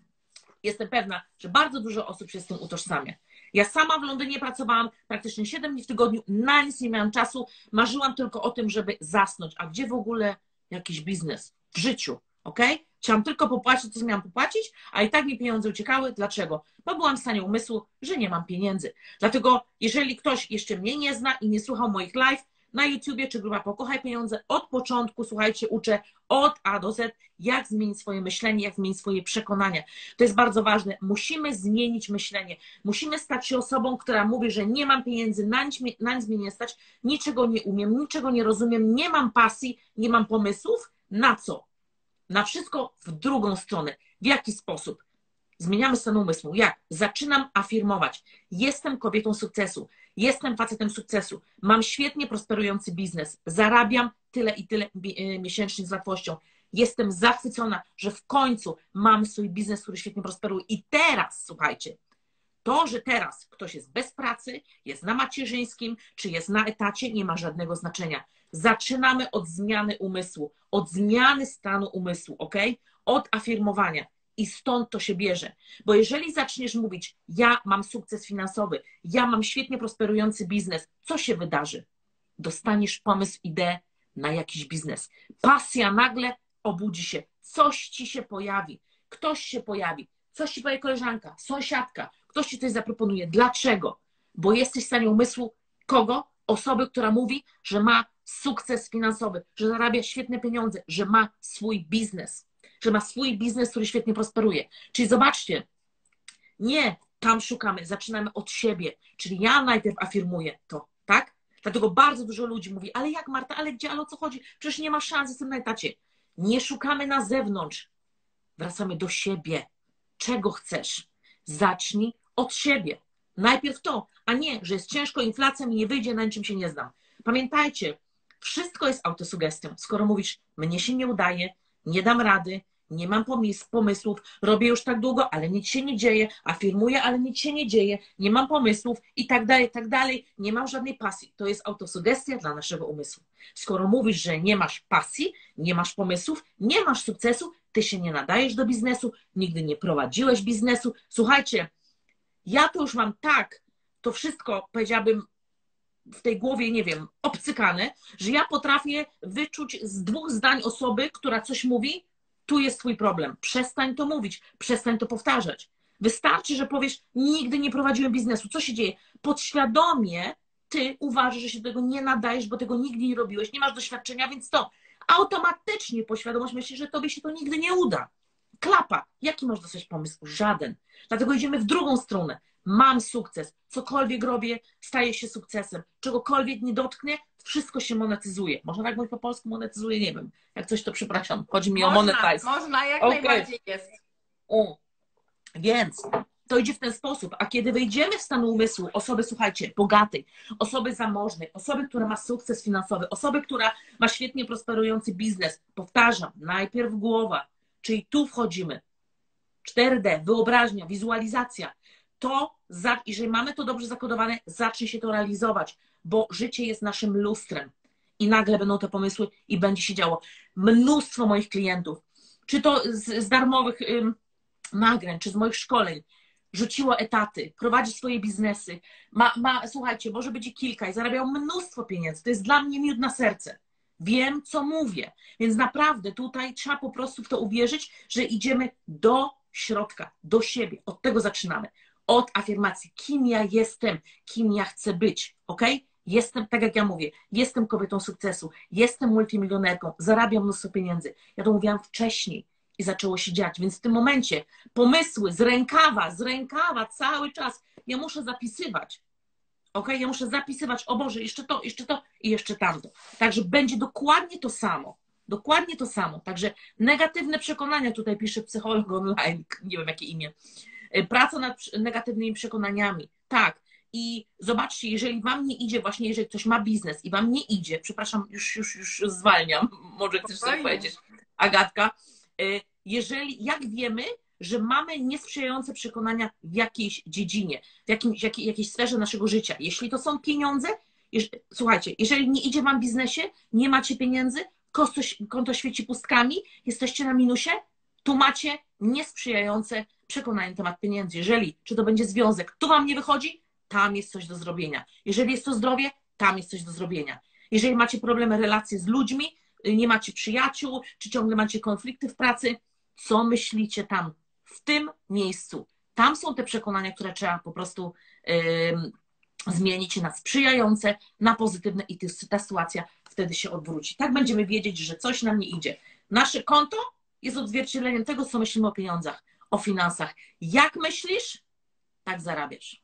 Speaker 2: Jestem pewna, że bardzo dużo osób się z tym utożsamia. Ja sama w Londynie pracowałam praktycznie siedem dni w tygodniu, na nic nie miałam czasu, marzyłam tylko o tym, żeby zasnąć. A gdzie w ogóle jakiś biznes? W życiu, ok? Chciałam tylko popłacić, co miałam popłacić, a i tak mi pieniądze uciekały. Dlaczego? Bo byłam w stanie umysłu, że nie mam pieniędzy. Dlatego, jeżeli ktoś jeszcze mnie nie zna i nie słuchał moich live na YouTubie czy grupa Pokochaj Pieniądze, od początku, słuchajcie, uczę od A do Z, jak zmienić swoje myślenie, jak zmienić swoje przekonania. To jest bardzo ważne. Musimy zmienić myślenie. Musimy stać się osobą, która mówi, że nie mam pieniędzy, na nic, na nic mnie nie stać, niczego nie umiem, niczego nie rozumiem, nie mam pasji, nie mam pomysłów. Na co? Na wszystko w drugą stronę. W jaki sposób? Zmieniamy stan umysłu. Jak? Zaczynam afirmować. Jestem kobietą sukcesu. Jestem facetem sukcesu. Mam świetnie prosperujący biznes. Zarabiam tyle i tyle miesięcznie z łatwością. Jestem zachwycona, że w końcu mam swój biznes, który świetnie prosperuje. I teraz, słuchajcie, to, że teraz ktoś jest bez pracy, jest na macierzyńskim, czy jest na etacie, nie ma żadnego znaczenia. Zaczynamy od zmiany umysłu, od zmiany stanu umysłu, ok? Od afirmowania. I stąd to się bierze. Bo jeżeli zaczniesz mówić, ja mam sukces finansowy, ja mam świetnie prosperujący biznes, co się wydarzy? Dostaniesz pomysł, ideę na jakiś biznes. Pasja nagle obudzi się. Coś ci się pojawi. Ktoś się pojawi. Coś ci powie koleżanka, sąsiadka. Ktoś ci coś zaproponuje. Dlaczego? Bo jesteś w stanie umysłu kogo? Osoby, która mówi, że ma sukces finansowy, że zarabia świetne pieniądze, że ma swój biznes. Że ma swój biznes, który świetnie prosperuje. Czyli zobaczcie, nie tam szukamy, zaczynamy od siebie. Czyli ja najpierw afirmuję to, tak? Dlatego bardzo dużo ludzi mówi, ale jak Marta, ale gdzie, ale o co chodzi? Przecież nie ma szans, jestem na etacie. Nie szukamy na zewnątrz. Wracamy do siebie. Czego chcesz? Zacznij od siebie. Najpierw to, a nie, że jest ciężko, inflacja mi nie wyjdzie, na niczym się nie znam. Pamiętajcie, wszystko jest autosugestią. Skoro mówisz, mnie się nie udaje, nie dam rady, nie mam pomysł, pomysłów, robię już tak długo, ale nic się nie dzieje, afirmuję, ale nic się nie dzieje, nie mam pomysłów i tak dalej, i tak dalej, nie mam żadnej pasji. To jest autosugestia dla naszego umysłu. Skoro mówisz, że nie masz pasji, nie masz pomysłów, nie masz sukcesu, ty się nie nadajesz do biznesu, nigdy nie prowadziłeś biznesu. Słuchajcie, ja to już mam tak, to wszystko, powiedziałabym, w tej głowie, nie wiem, obcykane, że ja potrafię wyczuć z dwóch zdań osoby, która coś mówi, tu jest twój problem. Przestań to mówić, przestań to powtarzać. Wystarczy, że powiesz, nigdy nie prowadziłem biznesu. Co się dzieje? Podświadomie ty uważasz, że się do tego nie nadajesz, bo tego nigdy nie robiłeś, nie masz doświadczenia, więc to automatycznie podświadomość myśli, że tobie się to nigdy nie uda. Klapa. Jaki masz dostać pomysł? Żaden. Dlatego idziemy w drugą stronę. Mam sukces. Cokolwiek robię, staje się sukcesem. Czegokolwiek nie dotknę, wszystko się monetyzuje. Można tak mówić po polsku monetyzuje? Nie wiem. Jak coś, to przepraszam. Chodzi mi
Speaker 1: można,
Speaker 2: o monetize.
Speaker 1: Można, jak
Speaker 2: okay.
Speaker 1: najbardziej jest.
Speaker 2: O. Więc to idzie w ten sposób. A kiedy wejdziemy w stan umysłu osoby, słuchajcie, bogatej, osoby zamożnej, osoby, która ma sukces finansowy, osoby, która ma świetnie prosperujący biznes, powtarzam, najpierw głowa, czyli tu wchodzimy. cztery D, wyobraźnia, wizualizacja. To, jeżeli mamy to dobrze zakodowane, zacznie się to realizować, bo życie jest naszym lustrem i nagle będą te pomysły i będzie się działo. Mnóstwo moich klientów, czy to z, z darmowych ym, nagrań, czy z moich szkoleń, rzuciło etaty, prowadzi swoje biznesy, ma, ma, słuchajcie, może być i kilka i zarabiał mnóstwo pieniędzy. To jest dla mnie miód na serce. Wiem, co mówię, więc naprawdę tutaj trzeba po prostu w to uwierzyć, że idziemy do środka, do siebie. Od tego zaczynamy. Od afirmacji, kim ja jestem, kim ja chcę być, ok? Jestem, tak jak ja mówię, jestem kobietą sukcesu, jestem multimilionerką, zarabiam mnóstwo pieniędzy. Ja to mówiłam wcześniej i zaczęło się dziać, więc w tym momencie pomysły z rękawa, z rękawa cały czas, ja muszę zapisywać, ok? Ja muszę zapisywać, o Boże, jeszcze to, jeszcze to i jeszcze tamto. Także będzie dokładnie to samo. Dokładnie to samo. Także negatywne przekonania, tutaj pisze psycholog online, nie wiem jakie imię. Praca nad negatywnymi przekonaniami. Tak. I zobaczcie, jeżeli wam nie idzie, właśnie jeżeli ktoś ma biznes i wam nie idzie, przepraszam, już, już, już zwalniam, może chcesz coś powiedzieć, Agatka, jeżeli, jak wiemy, że mamy niesprzyjające przekonania w jakiejś dziedzinie, w jakimś, jakiej, jakiejś sferze naszego życia, jeśli to są pieniądze, jeż, słuchajcie, jeżeli nie idzie wam w biznesie, nie macie pieniędzy, konto, konto świeci pustkami, jesteście na minusie, tu macie niesprzyjające przekonanie na temat pieniędzy. Jeżeli, czy to będzie związek, tu wam nie wychodzi, tam jest coś do zrobienia. Jeżeli jest to zdrowie, tam jest coś do zrobienia. Jeżeli macie problemy, relacje z ludźmi, nie macie przyjaciół, czy ciągle macie konflikty w pracy, co myślicie tam, w tym miejscu? Tam są te przekonania, które trzeba po prostu yy, zmienić na sprzyjające, na pozytywne i ta sytuacja wtedy się odwróci. Tak będziemy wiedzieć, że coś nam nie idzie. Nasze konto jest odzwierciedleniem tego, co myślimy o pieniądzach, o finansach. Jak myślisz, tak zarabiasz.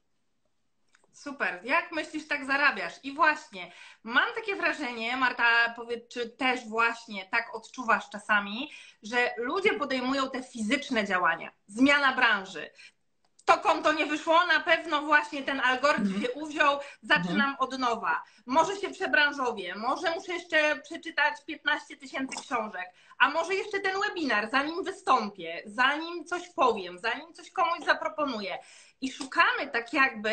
Speaker 1: Super. Jak myślisz, tak zarabiasz. I właśnie, mam takie wrażenie, Marta, powiedz, czy też właśnie tak odczuwasz czasami, że ludzie podejmują te fizyczne działania, zmiana branży. To konto nie wyszło, na pewno właśnie ten algorytm się uwziął, zaczynam od nowa. Może się przebranżowię, może muszę jeszcze przeczytać piętnaście tysięcy książek, a może jeszcze ten webinar, zanim wystąpię, zanim coś powiem, zanim coś komuś zaproponuję. I szukamy tak jakby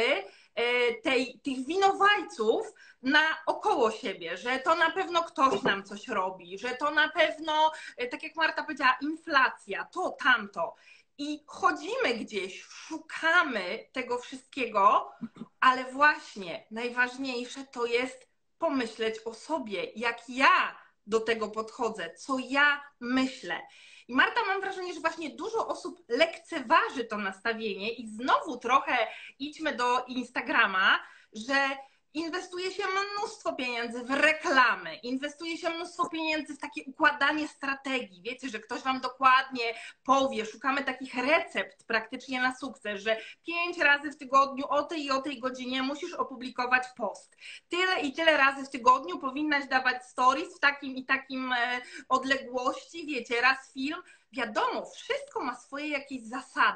Speaker 1: tej, tych winowajców naokoło siebie, że to na pewno ktoś nam coś robi, że to na pewno, tak jak Marta powiedziała, inflacja, to, tamto. I chodzimy gdzieś, szukamy tego wszystkiego, ale właśnie najważniejsze to jest pomyśleć o sobie, jak ja do tego podchodzę, co ja myślę. I Marta, mam wrażenie, że właśnie dużo osób lekceważy to nastawienie i znowu trochę idźmy do Instagrama, że inwestuje się mnóstwo pieniędzy w reklamy, inwestuje się mnóstwo pieniędzy w takie układanie strategii. Wiecie, że ktoś wam dokładnie powie, szukamy takich recept praktycznie na sukces, że pięć razy w tygodniu o tej i o tej godzinie musisz opublikować post. Tyle i tyle razy w tygodniu powinnaś dawać stories w takim i takim odległości, wiecie, raz film. Wiadomo, wszystko ma swoje jakieś zasady,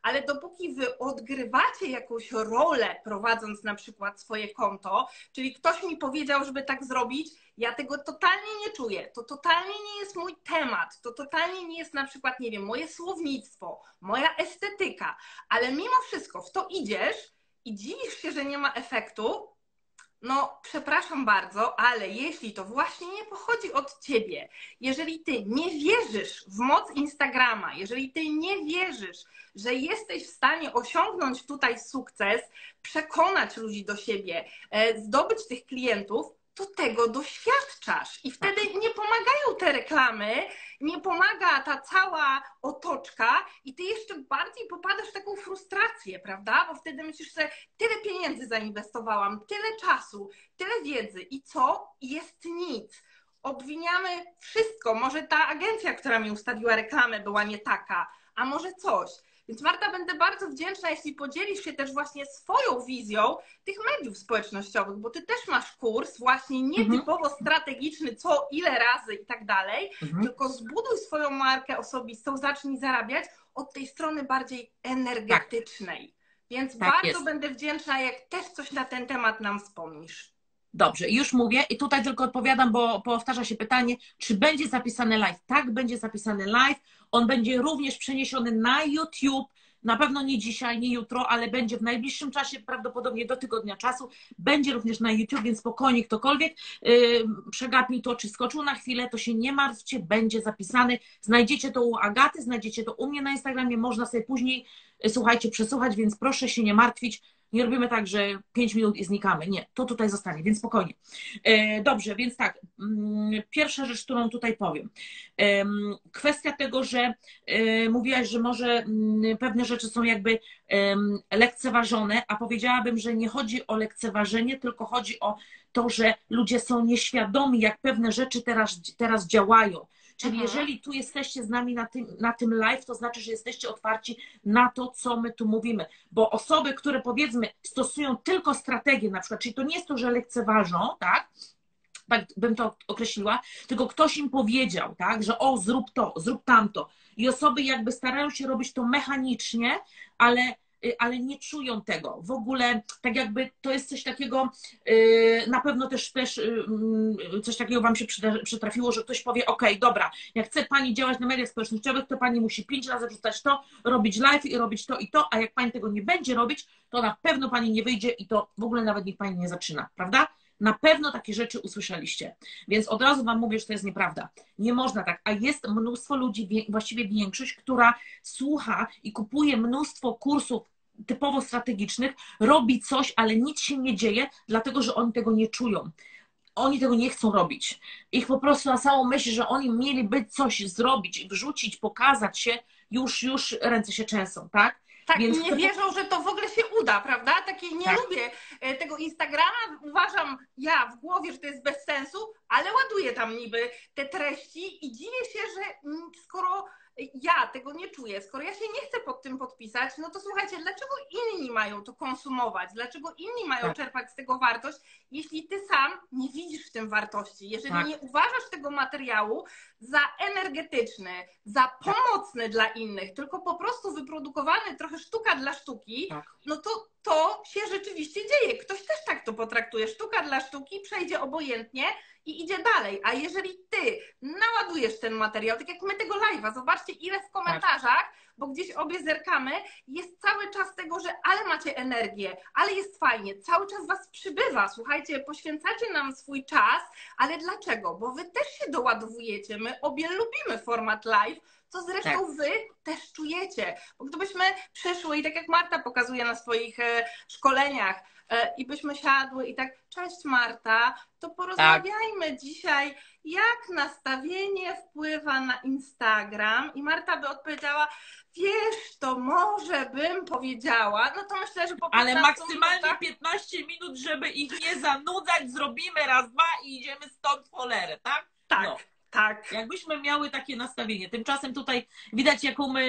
Speaker 1: ale dopóki wy odgrywacie jakąś rolę, prowadząc na przykład swoje konto, czyli ktoś mi powiedział, żeby tak zrobić, ja tego totalnie nie czuję, to totalnie nie jest mój temat, to totalnie nie jest na przykład, nie wiem, moje słownictwo, moja estetyka, ale mimo wszystko w to idziesz i dziwisz się, że nie ma efektu. No, przepraszam bardzo, ale jeśli to właśnie nie pochodzi od ciebie, jeżeli ty nie wierzysz w moc Instagrama, jeżeli ty nie wierzysz, że jesteś w stanie osiągnąć tutaj sukces, przekonać ludzi do siebie, zdobyć tych klientów, to tego doświadczasz. I wtedy nie pomagają te reklamy, nie pomaga ta cała otoczka i ty jeszcze bardziej popadasz w taką frustrację, prawda? Bo wtedy myślisz sobie, tyle pieniędzy zainwestowałam, tyle czasu, tyle wiedzy i co? Jest nic. Obwiniamy wszystko. Może ta agencja, która mi ustawiła reklamę, była nie taka, a może coś. Więc Marta, będę bardzo wdzięczna, jeśli podzielisz się też właśnie swoją wizją tych mediów społecznościowych, bo ty też masz kurs właśnie nietypowo strategiczny, co, ile razy i tak dalej, mhm. tylko zbuduj swoją markę osobistą, zacznij zarabiać od tej strony bardziej energetycznej. Tak. Więc tak bardzo jest. Będę wdzięczna, jak też coś na ten temat nam wspomnisz.
Speaker 2: Dobrze, już mówię i tutaj tylko odpowiadam, bo powtarza się pytanie, czy będzie zapisany live? Tak, będzie zapisany live. On będzie również przeniesiony na YouTube. Na pewno nie dzisiaj, nie jutro, ale będzie w najbliższym czasie, prawdopodobnie do tygodnia czasu. Będzie również na YouTube, więc spokojnie ktokolwiek yy, przegapił to, czy skoczył na chwilę, to się nie martwcie, będzie zapisany. Znajdziecie to u Agaty, znajdziecie to u mnie na Instagramie, można sobie później, yy, słuchajcie, przesłuchać, więc proszę się nie martwić. Nie robimy tak, że pięć minut i znikamy. Nie, to tutaj zostanie, więc spokojnie. Dobrze, więc tak, pierwsza rzecz, którą tutaj powiem. Kwestia tego, że mówiłaś, że może pewne rzeczy są jakby lekceważone, a powiedziałabym, że nie chodzi o lekceważenie, tylko chodzi o to, że ludzie są nieświadomi, jak pewne rzeczy teraz, teraz działają. Czyli Aha. jeżeli tu jesteście z nami na tym, na tym live, to znaczy, że jesteście otwarci na to, co my tu mówimy. Bo osoby, które powiedzmy stosują tylko strategię na przykład, czyli to nie jest to, że lekceważą, tak? Tak bym to określiła, tylko ktoś im powiedział, tak, że o, zrób to, zrób tamto. I osoby jakby starają się robić to mechanicznie, ale ale nie czują tego. W ogóle tak jakby to jest coś takiego, na pewno też, też coś takiego wam się przytrafiło, że ktoś powie, ok, dobra, jak chce pani działać na mediach społecznościowych, to pani musi pięć razy wrzucać to, robić live i robić to i to, a jak pani tego nie będzie robić, to na pewno pani nie wyjdzie i to w ogóle nawet niech pani nie zaczyna, prawda? Na pewno takie rzeczy usłyszeliście. Więc od razu wam mówię, że to jest nieprawda. Nie można tak. A jest mnóstwo ludzi, właściwie większość, która słucha i kupuje mnóstwo kursów typowo strategicznych, robi coś, ale nic się nie dzieje, dlatego że oni tego nie czują. Oni tego nie chcą robić. Ich po prostu na samą myśl, że oni mieliby coś zrobić, wrzucić, pokazać się, już, już ręce się trzęsą, tak?
Speaker 1: Tak, Więc nie to... wierzą, że to w ogóle się uda, prawda? Takie nie tak. lubię tego Instagrama, uważam ja w głowie, że to jest bez sensu, ale ładuję tam niby te treści i dziwię się, że skoro ja tego nie czuję, skoro ja się nie chcę pod tym podpisać, no to słuchajcie, dlaczego inni mają to konsumować? Dlaczego inni mają tak. czerpać z tego wartość, jeśli ty sam nie widzisz w tym wartości? Jeżeli tak. nie uważasz tego materiału za energetyczny, za pomocny tak. dla innych, tylko po prostu wyprodukowany trochę sztuka dla sztuki, tak. no to to się rzeczywiście dzieje. Ktoś też tak to potraktuje. Sztuka dla sztuki przejdzie obojętnie i idzie dalej. A jeżeli ty naładujesz ten materiał, tak jak my tego live'a, zobaczcie ile w komentarzach, bo gdzieś obie zerkamy, jest cały czas tego, że ale macie energię, ale jest fajnie, cały czas was przybywa. Słuchajcie, poświęcacie nam swój czas, ale dlaczego? Bo wy też się doładowujecie. My obie lubimy format live, co zresztą tak. wy też czujecie. Bo gdybyśmy przyszły i tak jak Marta pokazuje na swoich e, szkoleniach e, i byśmy siadły i tak, cześć Marta, to porozmawiajmy tak. dzisiaj, jak nastawienie wpływa na Instagram. I Marta by odpowiedziała, wiesz, to może bym powiedziała, no to myślę, że po
Speaker 2: Ale maksymalnie minutach... piętnaście minut, żeby ich nie zanudzać, zrobimy raz, dwa i idziemy stąd w cholerę, tak?
Speaker 1: Tak.
Speaker 2: No.
Speaker 1: Tak.
Speaker 2: Jakbyśmy miały takie nastawienie. Tymczasem tutaj widać, jaką my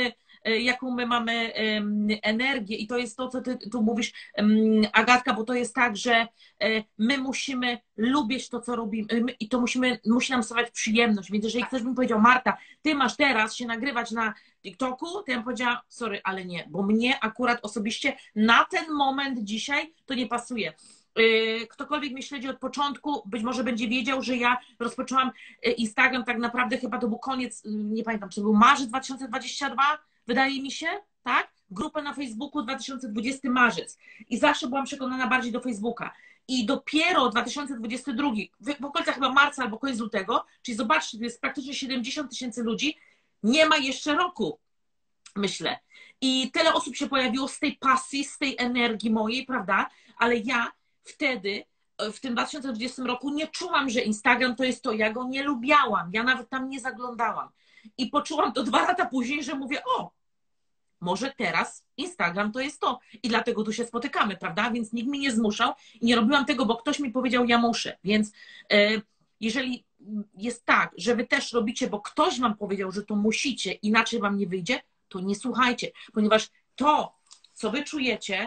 Speaker 2: jaką my mamy energię i to jest to, co ty tu mówisz, Agatka, bo to jest tak, że my musimy lubić to, co robimy i to musimy, musi nam sprawiać przyjemność, więc jeżeli ktoś mi powiedział, Marta, ty masz teraz się nagrywać na TikToku, to ja bym powiedziała, sorry, ale nie, bo mnie akurat osobiście na ten moment dzisiaj to nie pasuje. Ktokolwiek mnie śledzi od początku, być może będzie wiedział, że ja rozpoczęłam Instagram tak naprawdę chyba to był koniec, nie pamiętam, czy to był marzec dwa tysiące dwudziesty drugi, wydaje mi się, tak? Grupę na Facebooku dwa tysiące dwudziesty marzec i zawsze byłam przekonana bardziej do Facebooka. I dopiero dwa tysiące dwudziesty drugi, w okolicach chyba marca albo koniec lutego, czyli zobaczcie, to jest praktycznie siedemdziesiąt tysięcy ludzi, nie ma jeszcze roku, myślę. I tyle osób się pojawiło z tej pasji, z tej energii mojej, prawda? Ale ja wtedy, w tym dwa tysiące dwudziestym roku nie czułam, że Instagram to jest to, ja go nie lubiałam, ja nawet tam nie zaglądałam. I poczułam to dwa lata później, że mówię, o, może teraz Instagram to jest to. I dlatego tu się spotykamy, prawda? Więc nikt mnie nie zmuszał i nie robiłam tego, bo ktoś mi powiedział, ja muszę. Więc e, jeżeli jest tak, że wy też robicie, bo ktoś wam powiedział, że to musicie, inaczej wam nie wyjdzie, to nie słuchajcie, ponieważ to, co wy czujecie,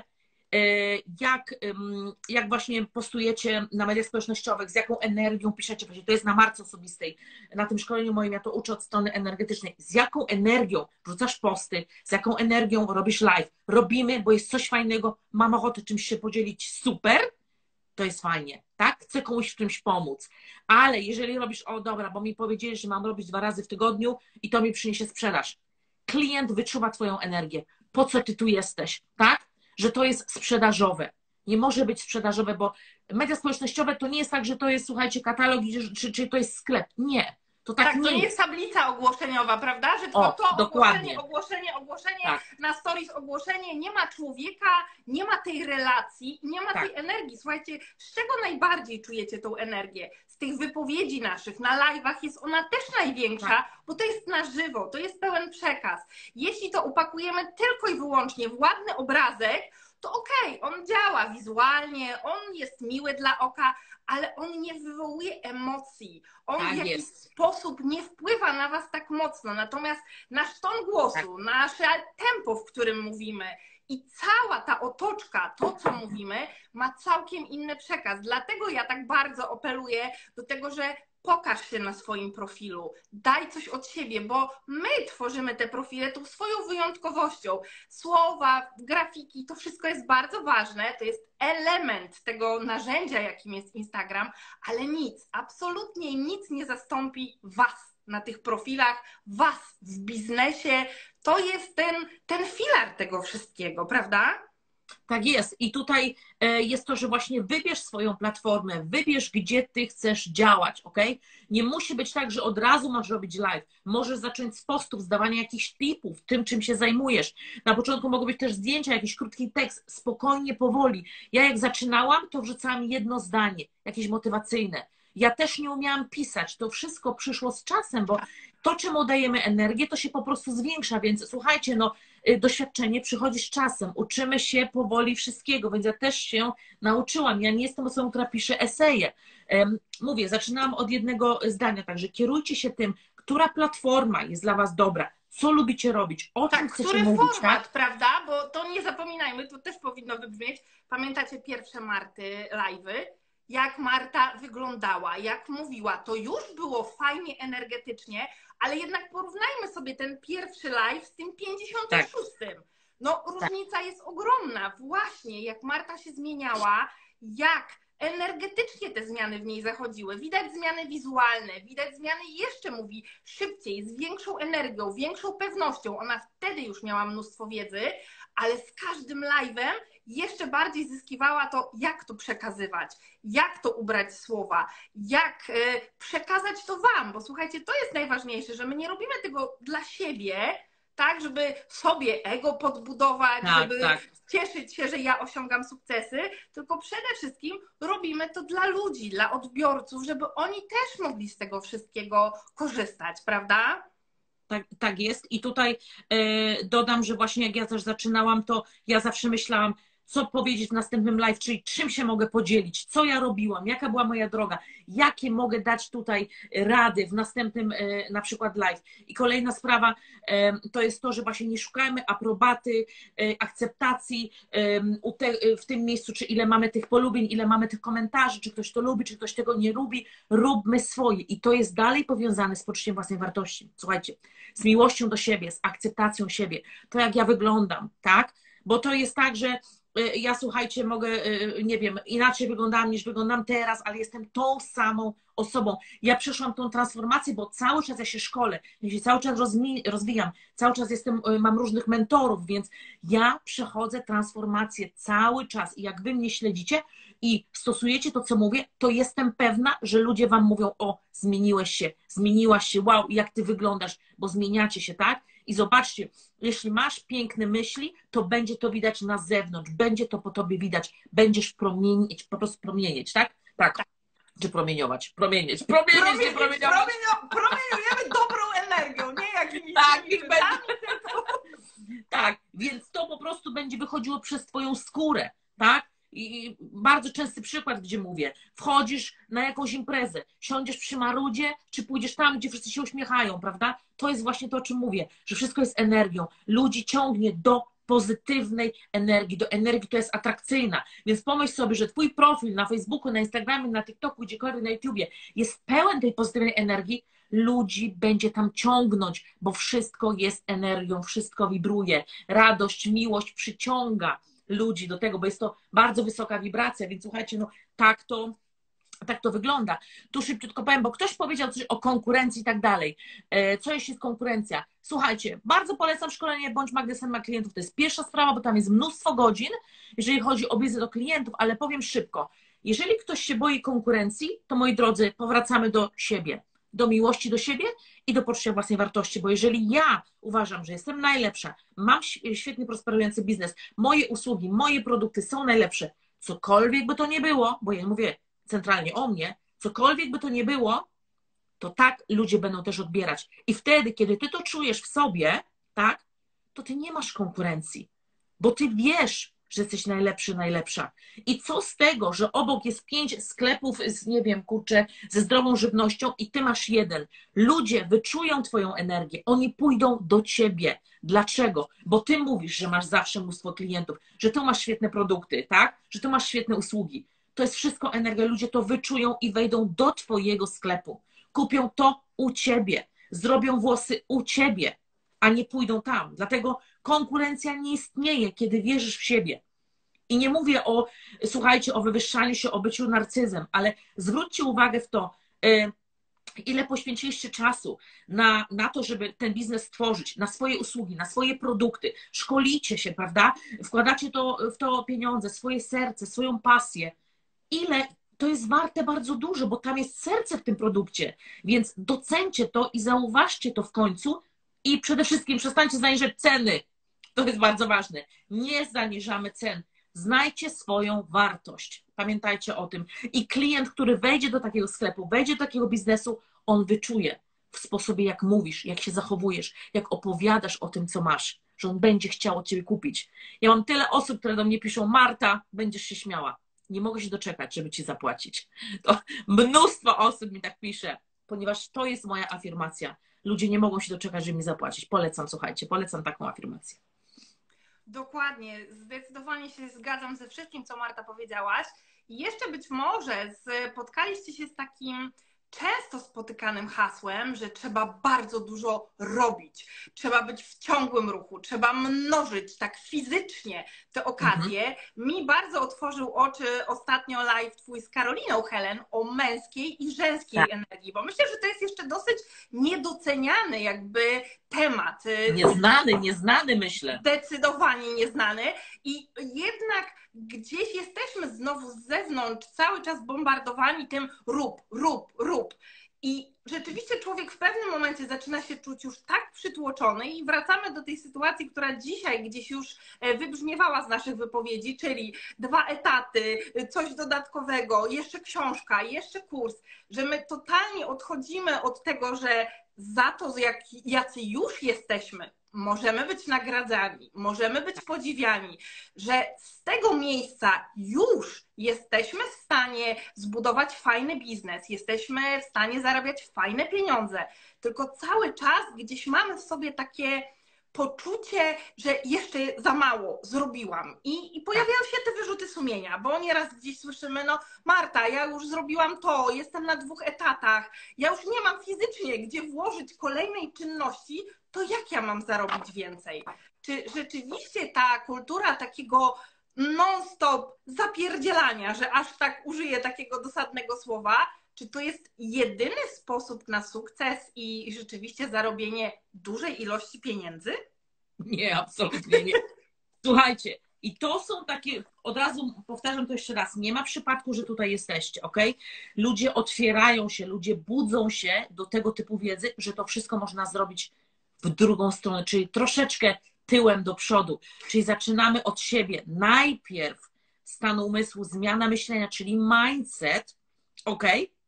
Speaker 2: jak, jak właśnie postujecie na mediach społecznościowych, z jaką energią piszecie, to jest na marce osobistej, na tym szkoleniu moim ja to uczę od strony energetycznej, z jaką energią wrzucasz posty, z jaką energią robisz live, robimy, bo jest coś fajnego, mam ochotę czymś się podzielić, super, to jest fajnie, tak? Chcę komuś w czymś pomóc, ale jeżeli robisz, o dobra, bo mi powiedzieli, że mam robić dwa razy w tygodniu i to mi przyniesie sprzedaż, klient wyczuwa twoją energię, po co ty tu jesteś, tak? Że to jest sprzedażowe. Nie może być sprzedażowe, bo media społecznościowe to nie jest tak, że to jest, słuchajcie, katalog, czy, czy to jest sklep. Nie. To tak,
Speaker 1: tak
Speaker 2: nie
Speaker 1: to nie
Speaker 2: jest.
Speaker 1: jest tablica ogłoszeniowa, prawda? Że tylko
Speaker 2: O,
Speaker 1: to
Speaker 2: dokładnie.
Speaker 1: ogłoszenie, ogłoszenie, ogłoszenie,
Speaker 2: tak.
Speaker 1: na stories ogłoszenie, nie ma człowieka, nie ma tej relacji, nie ma
Speaker 2: tak.
Speaker 1: tej energii. Słuchajcie, z czego najbardziej czujecie tą energię? Z tych wypowiedzi naszych, na live'ach jest ona też największa, tak. bo to jest na żywo, to jest pełen przekaz. Jeśli to upakujemy tylko i wyłącznie w ładny obrazek, to okej, okay, on działa wizualnie, on jest miły dla oka, ale on nie wywołuje emocji. On
Speaker 2: tak
Speaker 1: w jakiś
Speaker 2: jest.
Speaker 1: sposób nie wpływa na was tak mocno. Natomiast nasz ton głosu, tak. nasze tempo, w którym mówimy i cała ta otoczka, to co mówimy, ma całkiem inny przekaz. Dlatego ja tak bardzo apeluję do tego, że pokaż się na swoim profilu, daj coś od siebie, bo my tworzymy te profile tą swoją wyjątkowością. Słowa, grafiki, to wszystko jest bardzo ważne, to jest element tego narzędzia, jakim jest Instagram, ale nic, absolutnie nic nie zastąpi was na tych profilach, was w biznesie. To jest ten, ten filar tego wszystkiego, prawda?
Speaker 2: Tak jest. I tutaj jest to, że właśnie wybierz swoją platformę, wybierz, gdzie ty chcesz działać, ok? Nie musi być tak, że od razu masz robić live. Możesz zacząć z postów, z dawania jakichś tipów, tym, czym się zajmujesz. Na początku mogą być też zdjęcia, jakiś krótki tekst, spokojnie, powoli. Ja jak zaczynałam, to wrzucałam jedno zdanie, jakieś motywacyjne. Ja też nie umiałam pisać. To wszystko przyszło z czasem, bo to, czemu dajemy energię, to się po prostu zwiększa, więc słuchajcie, no doświadczenie przychodzi z czasem, uczymy się powoli wszystkiego, więc ja też się nauczyłam. Ja nie jestem osobą, która pisze eseje. Mówię, zaczynałam od jednego zdania, także kierujcie się tym, która platforma jest dla was dobra, co lubicie robić, o czym
Speaker 1: tak,
Speaker 2: chcecie
Speaker 1: który
Speaker 2: mówić.
Speaker 1: format,
Speaker 2: tak?
Speaker 1: prawda? Bo to nie zapominajmy, to też powinno wybrzmieć. Pamiętacie pierwsze Marty live'y? Jak Marta wyglądała, jak mówiła, to już było fajnie energetycznie, ale jednak porównajmy sobie ten pierwszy live z tym pięćdziesiątym szóstym. Tak. No różnica jest ogromna. Właśnie jak Marta się zmieniała, jak energetycznie te zmiany w niej zachodziły. Widać zmiany wizualne, widać zmiany jeszcze mówi szybciej, z większą energią, większą pewnością. Ona wtedy już miała mnóstwo wiedzy, ale z każdym live'em jeszcze bardziej zyskiwała to, jak to przekazywać, jak to ubrać słowa, jak przekazać to wam, bo słuchajcie, to jest najważniejsze, że my nie robimy tego dla siebie, tak, żeby sobie ego podbudować, tak, żeby tak. cieszyć się, że ja osiągam sukcesy, tylko przede wszystkim robimy to dla ludzi, dla odbiorców, żeby oni też mogli z tego wszystkiego korzystać, prawda?
Speaker 2: Tak, tak jest. I tutaj e, dodam, że właśnie jak ja też zaczynałam, to ja zawsze myślałam, co powiedzieć w następnym live, czyli czym się mogę podzielić, co ja robiłam, jaka była moja droga, jakie mogę dać tutaj rady w następnym na przykład live. I kolejna sprawa to jest to, że właśnie nie szukajmy aprobaty, akceptacji w tym miejscu, czy ile mamy tych polubień, ile mamy tych komentarzy, czy ktoś to lubi, czy ktoś tego nie lubi. Róbmy swoje i to jest dalej powiązane z poczuciem własnej wartości. Słuchajcie, z miłością do siebie, z akceptacją siebie, to jak ja wyglądam, tak? Bo to jest tak, że ja, słuchajcie, mogę, nie wiem, inaczej wyglądam niż wyglądam teraz, ale jestem tą samą osobą. Ja przeszłam tą transformację, bo cały czas ja się szkolę, ja się cały czas rozwijam, cały czas jestem, mam różnych mentorów, więc ja przechodzę transformację cały czas i jak wy mnie śledzicie i stosujecie to, co mówię, to jestem pewna, że ludzie wam mówią: o, zmieniłeś się, zmieniłaś się, wow, jak ty wyglądasz, bo zmieniacie się, tak? I zobaczcie, jeśli masz piękne myśli, to będzie to widać na zewnątrz, będzie to po tobie widać, będziesz promienieć, po prostu promienieć, tak? Tak. Czy promieniować? Promienieć. Promienieć,
Speaker 1: Promienieć,
Speaker 2: nie promieniować.
Speaker 1: promienio, promieniujemy dobrą energią, nie jakimiś...
Speaker 2: Tak, niech będzie. Tak, więc to po prostu będzie wychodziło przez twoją skórę, tak? I bardzo częsty przykład, gdzie mówię, wchodzisz na jakąś imprezę, siądziesz przy marudzie, czy pójdziesz tam, gdzie wszyscy się uśmiechają, prawda? To jest właśnie to, o czym mówię, że wszystko jest energią. Ludzi ciągnie do pozytywnej energii, do energii, która jest atrakcyjna. Więc pomyśl sobie, że twój profil na Facebooku, na Instagramie, na TikToku, gdziekolwiek na YouTubie jest pełen tej pozytywnej energii, ludzi będzie tam ciągnąć, bo wszystko jest energią, wszystko wibruje. Radość, miłość przyciąga ludzi do tego, bo jest to bardzo wysoka wibracja, więc słuchajcie, no tak to, tak to wygląda. Tu szybciutko powiem, bo ktoś powiedział coś o konkurencji i tak dalej. Co jeśli jest konkurencja? Słuchajcie, bardzo polecam szkolenie Bądź magnesem na klientów. To jest pierwsza sprawa, bo tam jest mnóstwo godzin, jeżeli chodzi o wizytę do klientów, ale powiem szybko. Jeżeli ktoś się boi konkurencji, to moi drodzy, powracamy do siebie, do miłości do siebie i do poczucia własnej wartości, bo jeżeli ja uważam, że jestem najlepsza, mam świetnie prosperujący biznes, moje usługi, moje produkty są najlepsze, cokolwiek by to nie było, bo ja mówię centralnie o mnie, cokolwiek by to nie było, to tak ludzie będą też odbierać. I wtedy, kiedy ty to czujesz w sobie, tak, to ty nie masz konkurencji, bo ty wiesz, że jesteś najlepszy, najlepsza. I co z tego, że obok jest pięć sklepów z, nie wiem, kurczę, ze zdrową żywnością i ty masz jeden. Ludzie wyczują twoją energię, oni pójdą do ciebie. Dlaczego? Bo ty mówisz, że masz zawsze mnóstwo klientów, że tu masz świetne produkty, tak? Że tu masz świetne usługi. To jest wszystko energia, ludzie to wyczują i wejdą do twojego sklepu. Kupią to u ciebie, zrobią włosy u ciebie, a nie pójdą tam. Dlatego konkurencja nie istnieje, kiedy wierzysz w siebie. I nie mówię o, słuchajcie, o wywyższaniu się, o byciu narcyzem, ale zwróćcie uwagę w to, ile poświęciliście czasu na, na to, żeby ten biznes stworzyć, na swoje usługi, na swoje produkty. Szkolicie się, prawda? Wkładacie to, w to pieniądze, swoje serce, swoją pasję. Ile to jest warte bardzo dużo, bo tam jest serce w tym produkcie. Więc docencie to i zauważcie to w końcu i przede wszystkim przestańcie zaniżać ceny. To jest bardzo ważne. Nie zaniżamy cen. Znajdźcie swoją wartość. Pamiętajcie o tym. I klient, który wejdzie do takiego sklepu, wejdzie do takiego biznesu, on wyczuje w sposobie, jak mówisz, jak się zachowujesz, jak opowiadasz o tym, co masz, że on będzie chciał od ciebie kupić. Ja mam tyle osób, które do mnie piszą: Marta, będziesz się śmiała. Nie mogę się doczekać, żeby ci zapłacić. To mnóstwo osób mi tak pisze, ponieważ to jest moja afirmacja. Ludzie nie mogą się doczekać, żeby mi zapłacić. Polecam, słuchajcie, polecam taką afirmację.
Speaker 1: Dokładnie, zdecydowanie się zgadzam ze wszystkim, co Marta powiedziałaś. I jeszcze być może spotkaliście się z takim często spotykanym hasłem, że trzeba bardzo dużo robić, trzeba być w ciągłym ruchu, trzeba mnożyć tak fizycznie te okazje. Mhm. Mi bardzo otworzył oczy ostatnio live twój z Karoliną Helen o męskiej i żeńskiej tak. energii, bo myślę, że to jest jeszcze dosyć niedoceniany jakby temat.
Speaker 2: Nieznany, nieznany myślę.
Speaker 1: Zdecydowanie nieznany i jednak gdzieś jesteśmy znowu z zewnątrz cały czas bombardowani tym rób, rób, rób. I rzeczywiście człowiek w pewnym momencie zaczyna się czuć już tak przytłoczony i wracamy do tej sytuacji, która dzisiaj gdzieś już wybrzmiewała z naszych wypowiedzi, czyli dwa etaty, coś dodatkowego, jeszcze książka, jeszcze kurs, że my totalnie odchodzimy od tego, że za to, jak, jacy już jesteśmy, możemy być nagradzani, możemy być podziwiani, że z tego miejsca już jesteśmy w stanie zbudować fajny biznes, jesteśmy w stanie zarabiać fajne pieniądze, tylko cały czas gdzieś mamy w sobie takie poczucie, że jeszcze za mało zrobiłam. I, i pojawiają się te wyrzuty sumienia, bo nieraz gdzieś słyszymy, no Marta, ja już zrobiłam to, jestem na dwóch etatach, ja już nie mam fizycznie gdzie włożyć kolejnej czynności, to jak ja mam zarobić więcej? Czy rzeczywiście ta kultura takiego non-stop zapierdzielania, że aż tak użyję takiego dosadnego słowa, czy to jest jedyny sposób na sukces i rzeczywiście zarobienie dużej ilości pieniędzy?
Speaker 2: Nie, absolutnie nie. Słuchajcie, i to są takie, od razu powtarzam to jeszcze raz, nie ma przypadku, że tutaj jesteście, ok? Ludzie otwierają się, ludzie budzą się do tego typu wiedzy, że to wszystko można zrobić w drugą stronę, czyli troszeczkę tyłem do przodu. Czyli zaczynamy od siebie. Najpierw stan umysłu, zmiana myślenia, czyli mindset, ok?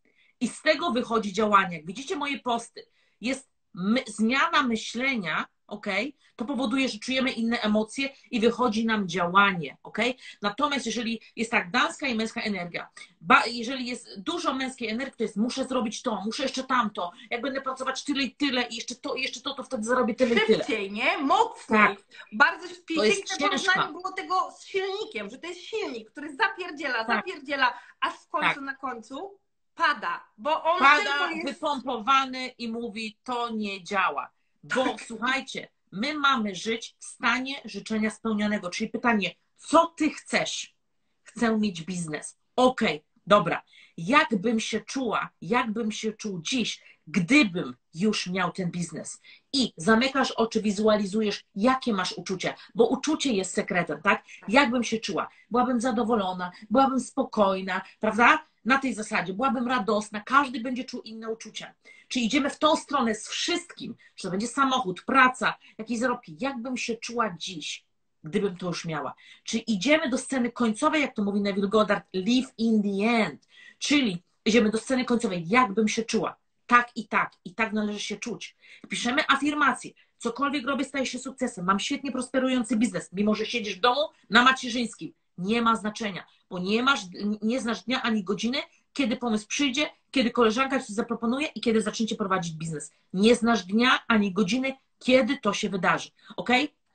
Speaker 2: I z tego wychodzi działanie. Jak widzicie moje posty, jest my, zmiana myślenia, ok? To powoduje, że czujemy inne emocje i wychodzi nam działanie, ok? Natomiast jeżeli jest tak damska i męska energia, ba, jeżeli jest dużo męskiej energii, to jest muszę zrobić to, muszę jeszcze tamto, jak będę pracować tyle i tyle i jeszcze to, i jeszcze to, to wtedy zarobię tyle i tyle.
Speaker 1: Szybciej, nie? Mocniej. Tak. Bardzo piękne porównanie było tego z silnikiem, że to jest silnik, który zapierdziela, tak. zapierdziela, aż w końcu tak. na końcu pada, bo on
Speaker 2: pada,
Speaker 1: jest...
Speaker 2: wypompowany i mówi, to nie działa. Bo tak. słuchajcie, my mamy żyć w stanie życzenia spełnionego, czyli pytanie, co ty chcesz? Chcę mieć biznes. Okej, okay, dobra. Jak bym się czuła, jak bym się czuł dziś, gdybym już miał ten biznes? I zamykasz oczy, wizualizujesz, jakie masz uczucia, bo uczucie jest sekretem, tak? Jak bym się czuła? Byłabym zadowolona, byłabym spokojna, prawda? Na tej zasadzie, byłabym radosna, każdy będzie czuł inne uczucia. Czy idziemy w tą stronę z wszystkim, czy to będzie samochód, praca, jakieś zarobki, jak bym się czuła dziś, gdybym to już miała? Czy idziemy do sceny końcowej, jak to mówi Neville Goddard, live in the end, czyli idziemy do sceny końcowej, jak bym się czuła, tak i tak, i tak należy się czuć. Piszemy afirmacje, cokolwiek robię, staje się sukcesem, mam świetnie prosperujący biznes, mimo że siedzisz w domu na macierzyńskim, nie ma znaczenia, bo nie masz, nie znasz dnia ani godziny, kiedy pomysł przyjdzie, kiedy koleżanka ci zaproponuje i kiedy zaczniecie prowadzić biznes. Nie znasz dnia ani godziny, kiedy to się wydarzy. Ok?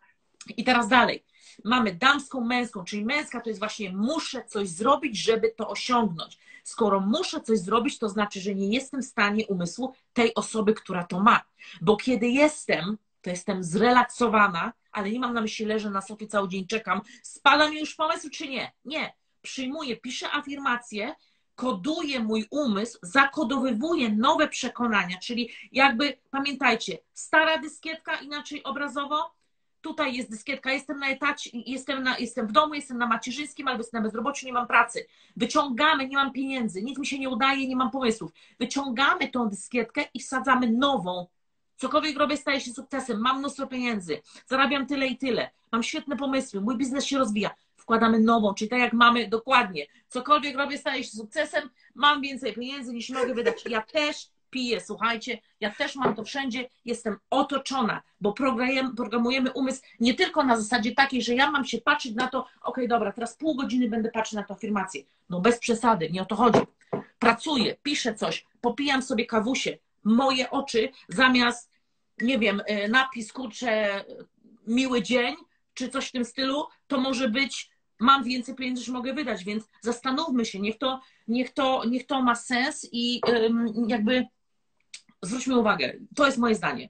Speaker 2: I teraz dalej. Mamy damską, męską, czyli męska to jest właśnie muszę coś zrobić, żeby to osiągnąć. Skoro muszę coś zrobić, to znaczy, że nie jestem w stanie umysłu tej osoby, która to ma. Bo kiedy jestem, to jestem zrelaksowana, ale nie mam na myśli, leżę na sofie cały dzień, czekam, spada mi już pomysł, czy nie? Nie. Przyjmuję, piszę afirmacje, koduję mój umysł, zakodowywuję nowe przekonania, czyli jakby, pamiętajcie, stara dyskietka, inaczej obrazowo, tutaj jest dyskietka, jestem na etacie, jestem, na, jestem w domu, jestem na macierzyńskim, albo jestem na bezrobociu, nie mam pracy. Wyciągamy, nie mam pieniędzy, nic mi się nie udaje, nie mam pomysłów. Wyciągamy tą dyskietkę i wsadzamy nową. Cokolwiek robię, staje się sukcesem, mam mnóstwo pieniędzy, zarabiam tyle i tyle, mam świetne pomysły, mój biznes się rozwija. Wkładamy nową, czyli tak jak mamy dokładnie, cokolwiek robię, staje się sukcesem, mam więcej pieniędzy niż mogę wydać. Ja też piję, słuchajcie, ja też mam to wszędzie, jestem otoczona, bo programujemy, programujemy umysł nie tylko na zasadzie takiej, że ja mam się patrzeć na to, okej, okay, dobra, teraz pół godziny będę patrzeć na tę afirmację. No bez przesady, nie o to chodzi. Pracuję, piszę coś, popijam sobie kawusie, moje oczy zamiast, nie wiem, napis, kurczę, miły dzień, czy coś w tym stylu, to może być, mam więcej pieniędzy, niż mogę wydać, więc zastanówmy się, niech to, niech to, niech to ma sens i um, jakby zwróćmy uwagę, to jest moje zdanie.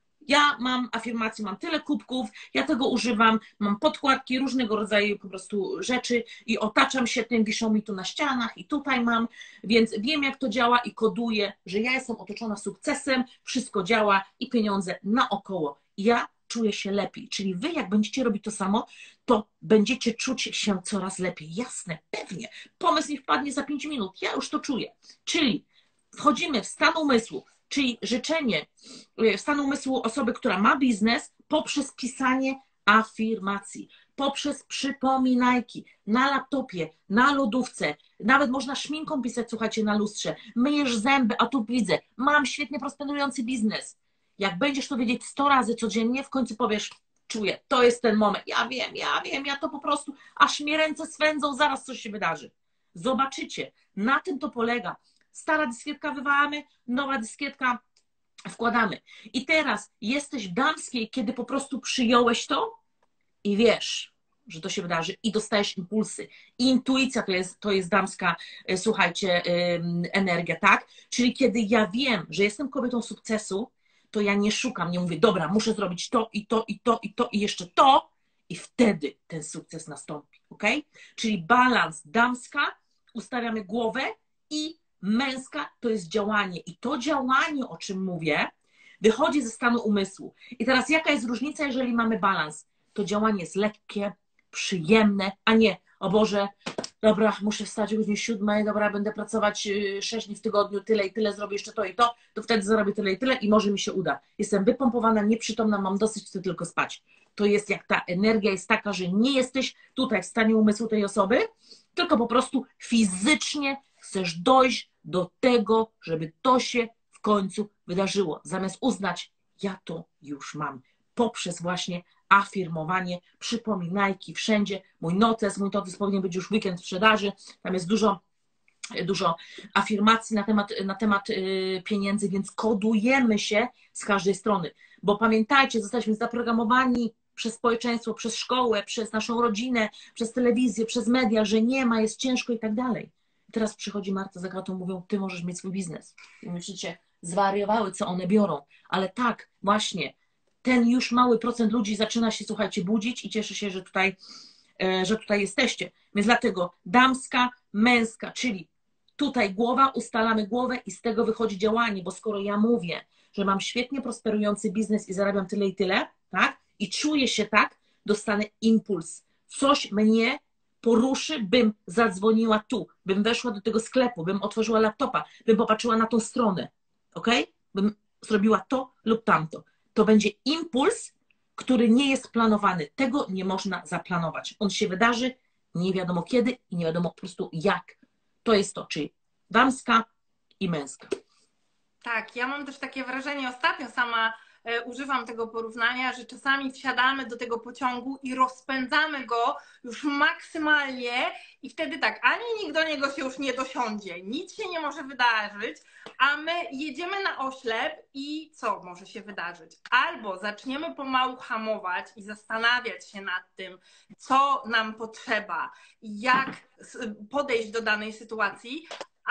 Speaker 2: Ja mam afirmację, mam tyle kubków, ja tego używam, mam podkładki, różnego rodzaju po prostu rzeczy i otaczam się tym, wiszą mi tu na ścianach i tutaj mam, więc wiem jak to działa i koduję, że ja jestem otoczona sukcesem, wszystko działa i pieniądze naokoło. Ja czuję się lepiej, czyli wy jak będziecie robić to samo, to będziecie czuć się coraz lepiej. Jasne, pewnie. Pomysł mi wpadnie za pięć minut, ja już to czuję. Czyli wchodzimy w stan umysłu, czyli życzenie w stan umysłu osoby, która ma biznes poprzez pisanie afirmacji, poprzez przypominajki na laptopie, na lodówce, nawet można szminką pisać, słuchajcie, na lustrze, myjesz zęby, a tu widzę, mam świetnie prosperujący biznes. Jak będziesz to wiedzieć sto razy codziennie, w końcu powiesz, czuję, to jest ten moment. Ja wiem, ja wiem, ja to po prostu, aż mnie ręce swędzą, zaraz coś się wydarzy. Zobaczycie, na tym to polega. Stara dyskietka wywalamy, nowa dyskietka wkładamy. I teraz jesteś w damskiej, kiedy po prostu przyjąłeś to i wiesz, że to się wydarzy i dostajesz impulsy. I intuicja to jest, to jest damska, słuchajcie, energia, tak? Czyli kiedy ja wiem, że jestem kobietą sukcesu, to ja nie szukam, nie mówię, dobra, muszę zrobić to i to i to i to i jeszcze to i wtedy ten sukces nastąpi, ok? Czyli balans damska, ustawiamy głowę i męska to jest działanie. I to działanie, o czym mówię, wychodzi ze stanu umysłu. I teraz jaka jest różnica, jeżeli mamy balans? To działanie jest lekkie, przyjemne, a nie, o Boże, dobra, muszę wstać o godzinie siódmej, dobra, będę pracować sześć dni w tygodniu, tyle i tyle, zrobię jeszcze to i to, to wtedy zarobię tyle i tyle i może mi się uda. Jestem wypompowana, nieprzytomna, mam dosyć, chcę tylko spać. To jest jak ta energia jest taka, że nie jesteś tutaj w stanie umysłu tej osoby, tylko po prostu fizycznie chcesz dojść do tego, żeby to się w końcu wydarzyło. Zamiast uznać, ja to już mam. Poprzez właśnie afirmowanie, przypominajki wszędzie. Mój notes, mój notes powinien być już weekend sprzedaży. Tam jest dużo, dużo afirmacji na temat, na temat pieniędzy, więc kodujemy się z każdej strony. Bo pamiętajcie, zostaliśmy zaprogramowani przez społeczeństwo, przez szkołę, przez naszą rodzinę, przez telewizję, przez media, że nie ma, jest ciężko i tak dalej. Teraz przychodzi Marta z Agatą, mówią, ty możesz mieć swój biznes. I myślicie, zwariowały, co one biorą. Ale tak, właśnie, ten już mały procent ludzi zaczyna się, słuchajcie, budzić i cieszę się, że tutaj, że tutaj jesteście. Więc dlatego damska, męska, czyli tutaj głowa, ustalamy głowę i z tego wychodzi działanie, bo skoro ja mówię, że mam świetnie prosperujący biznes i zarabiam tyle i tyle, tak? I czuję się tak, dostanę impuls. Coś mnie poruszy, bym zadzwoniła tu, bym weszła do tego sklepu, bym otworzyła laptopa, bym popatrzyła na tą stronę, ok? Bym zrobiła to lub tamto. To będzie impuls, który nie jest planowany. Tego nie można zaplanować. On się wydarzy nie wiadomo kiedy i nie wiadomo po prostu jak. To jest to, czyli damska i męska.
Speaker 1: Tak, ja mam też takie wrażenie, ostatnio sama e, używam tego porównania, że czasami wsiadamy do tego pociągu i rozpędzamy go już maksymalnie i wtedy tak, ani nikt do niego się już nie dosiądzie, nic się nie może wydarzyć, a my jedziemy na oślep i co może się wydarzyć? Albo zaczniemy pomału hamować i zastanawiać się nad tym, co nam potrzeba, jak podejść do danej sytuacji,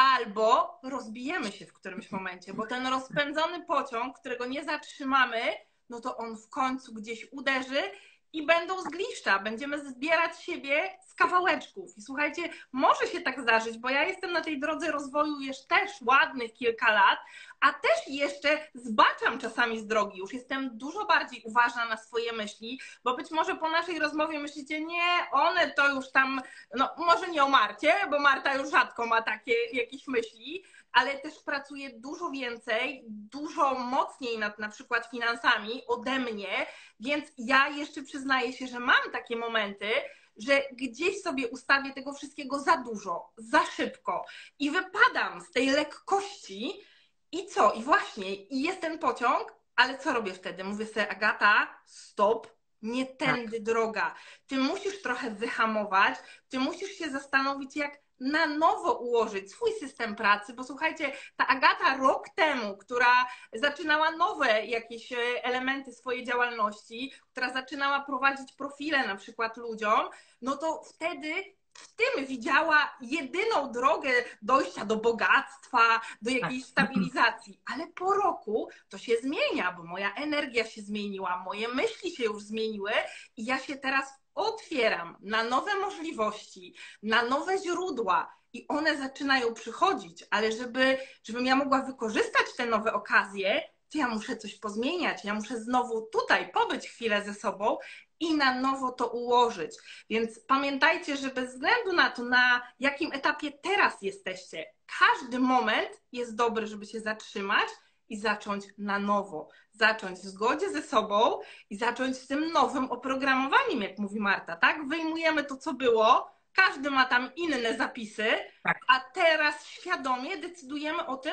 Speaker 1: albo rozbijemy się w którymś momencie, bo ten rozpędzony pociąg, którego nie zatrzymamy, no to on w końcu gdzieś uderzy i będą zgliszcza. Będziemy zbierać siebie z kawałeczków. I słuchajcie, może się tak zdarzyć, bo ja jestem na tej drodze rozwoju już też ładnych kilka lat, a też jeszcze zbaczam czasami z drogi. Już jestem dużo bardziej uważna na swoje myśli, bo być może po naszej rozmowie myślicie, nie, one to już tam, no może nie o Marcie, bo Marta już rzadko ma takie jakieś myśli, ale też pracuje dużo więcej, dużo mocniej nad na przykład finansami ode mnie, więc ja jeszcze przyznaję się, że mam takie momenty, że gdzieś sobie ustawię tego wszystkiego za dużo, za szybko i wypadam z tej lekkości i co? I właśnie, i jest ten pociąg, ale co robię wtedy? Mówię sobie, Agata, stop, nie tędy tak. droga. Ty musisz trochę wyhamować, ty musisz się zastanowić, jak na nowo ułożyć swój system pracy, bo słuchajcie, ta Agata rok temu, która zaczynała nowe jakieś elementy swojej działalności, która zaczynała prowadzić profile na przykład ludziom, no to wtedy w tym widziała jedyną drogę dojścia do bogactwa, do jakiejś stabilizacji. Ale po roku to się zmienia, bo moja energia się zmieniła, moje myśli się już zmieniły i ja się teraz otwieram na nowe możliwości, na nowe źródła i one zaczynają przychodzić, ale żeby, żebym ja mogła wykorzystać te nowe okazje, to ja muszę coś pozmieniać, ja muszę znowu tutaj pobyć chwilę ze sobą i na nowo to ułożyć. Więc pamiętajcie, że bez względu na to, na jakim etapie teraz jesteście, każdy moment jest dobry, żeby się zatrzymać i zacząć na nowo. Zacząć w zgodzie ze sobą i zacząć z tym nowym oprogramowaniem, jak mówi Marta, tak? Wyjmujemy to, co było, każdy ma tam inne zapisy, tak. A teraz świadomie decydujemy o tym,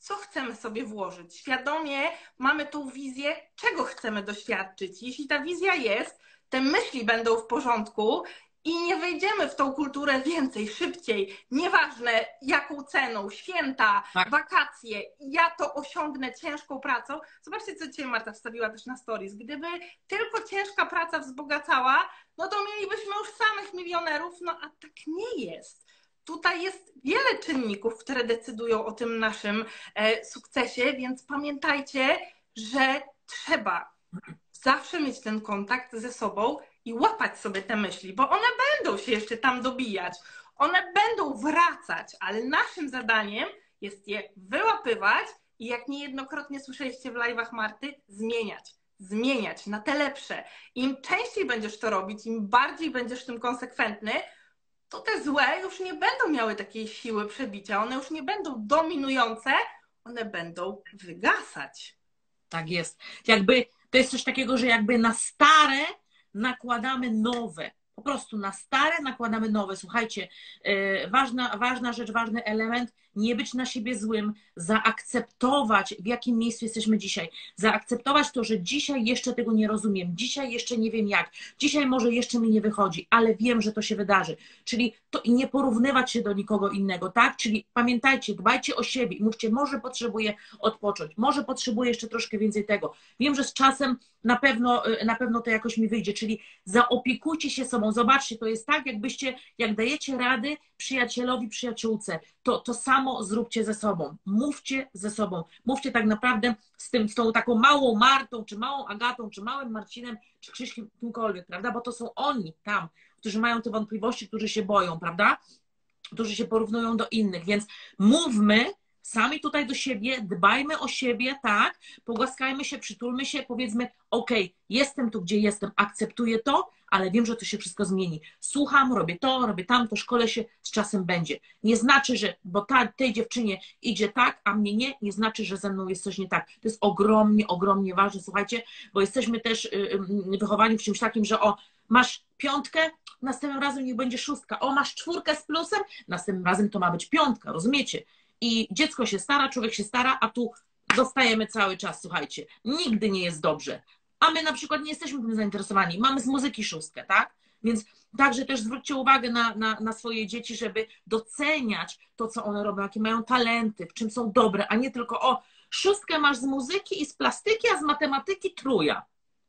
Speaker 1: co chcemy sobie włożyć. Świadomie mamy tą wizję, czego chcemy doświadczyć. Jeśli ta wizja jest, te myśli będą w porządku i nie wejdziemy w tą kulturę więcej, szybciej, nieważne jaką ceną, święta,
Speaker 2: Tak.
Speaker 1: wakacje, ja to osiągnę ciężką pracą. Zobaczcie, co dzisiaj Marta wstawiła też na stories. Gdyby tylko ciężka praca wzbogacała, no to mielibyśmy już samych milionerów, no a tak nie jest. Tutaj jest wiele czynników, które decydują o tym naszym e, sukcesie, więc pamiętajcie, że trzeba zawsze mieć ten kontakt ze sobą i łapać sobie te myśli, bo one będą się jeszcze tam dobijać, one będą wracać, ale naszym zadaniem jest je wyłapywać i jak niejednokrotnie słyszeliście w live'ach Marty, zmieniać. Zmieniać na te lepsze. Im częściej będziesz to robić, im bardziej będziesz w tym konsekwentny, to te złe już nie będą miały takiej siły przebicia, one już nie będą dominujące, one będą wygasać.
Speaker 2: Tak jest. Jakby to jest coś takiego, że jakby na stare nakładamy nowe. Po prostu na stare nakładamy nowe. Słuchajcie, yy, ważna, ważna rzecz, ważny element, nie być na siebie złym, zaakceptować, w jakim miejscu jesteśmy dzisiaj. Zaakceptować to, że dzisiaj jeszcze tego nie rozumiem, dzisiaj jeszcze nie wiem jak, dzisiaj może jeszcze mi nie wychodzi, ale wiem, że to się wydarzy. Czyli to i nie porównywać się do nikogo innego, tak? Czyli pamiętajcie, dbajcie o siebie i mówcie, może potrzebuję odpocząć, może potrzebuję jeszcze troszkę więcej tego. Wiem, że z czasem na pewno, na pewno to jakoś mi wyjdzie, czyli zaopiekujcie się sobą. Zobaczcie, to jest tak, jakbyście, jak dajecie rady przyjacielowi, przyjaciółce, to, to samo zróbcie ze sobą. Mówcie ze sobą. Mówcie tak naprawdę z, tym, z tą taką małą Martą, czy małą Agatą, czy małym Marcinem, czy Krzyśkiem, kimkolwiek, prawda? Bo to są oni tam, którzy mają te wątpliwości, którzy się boją, prawda? Którzy się porównują do innych, więc mówmy sami tutaj do siebie, dbajmy o siebie, tak? Pogłaskajmy się, przytulmy się, powiedzmy, okej, okay, jestem tu, gdzie jestem, akceptuję to, ale wiem, że to się wszystko zmieni. Słucham, robię to, robię tamto, szkole się, z czasem będzie. Nie znaczy, że, bo ta, tej dziewczynie idzie tak, a mnie nie, nie znaczy, że ze mną jest coś nie tak. To jest ogromnie, ogromnie ważne, słuchajcie, bo jesteśmy też wychowani w czymś takim, że o, masz piątkę, następnym razem niech będzie szóstka, o, masz czwórkę z plusem, następnym razem to ma być piątka, rozumiecie? I dziecko się stara, człowiek się stara, a tu dostajemy cały czas, słuchajcie, nigdy nie jest dobrze. A my na przykład nie jesteśmy tym zainteresowani. Mamy z muzyki szóstkę, tak? Więc także też zwróćcie uwagę na, na, na swoje dzieci, żeby doceniać to, co one robią, jakie mają talenty, w czym są dobre, a nie tylko o, szóstkę masz z muzyki i z plastyki, a z matematyki trójka.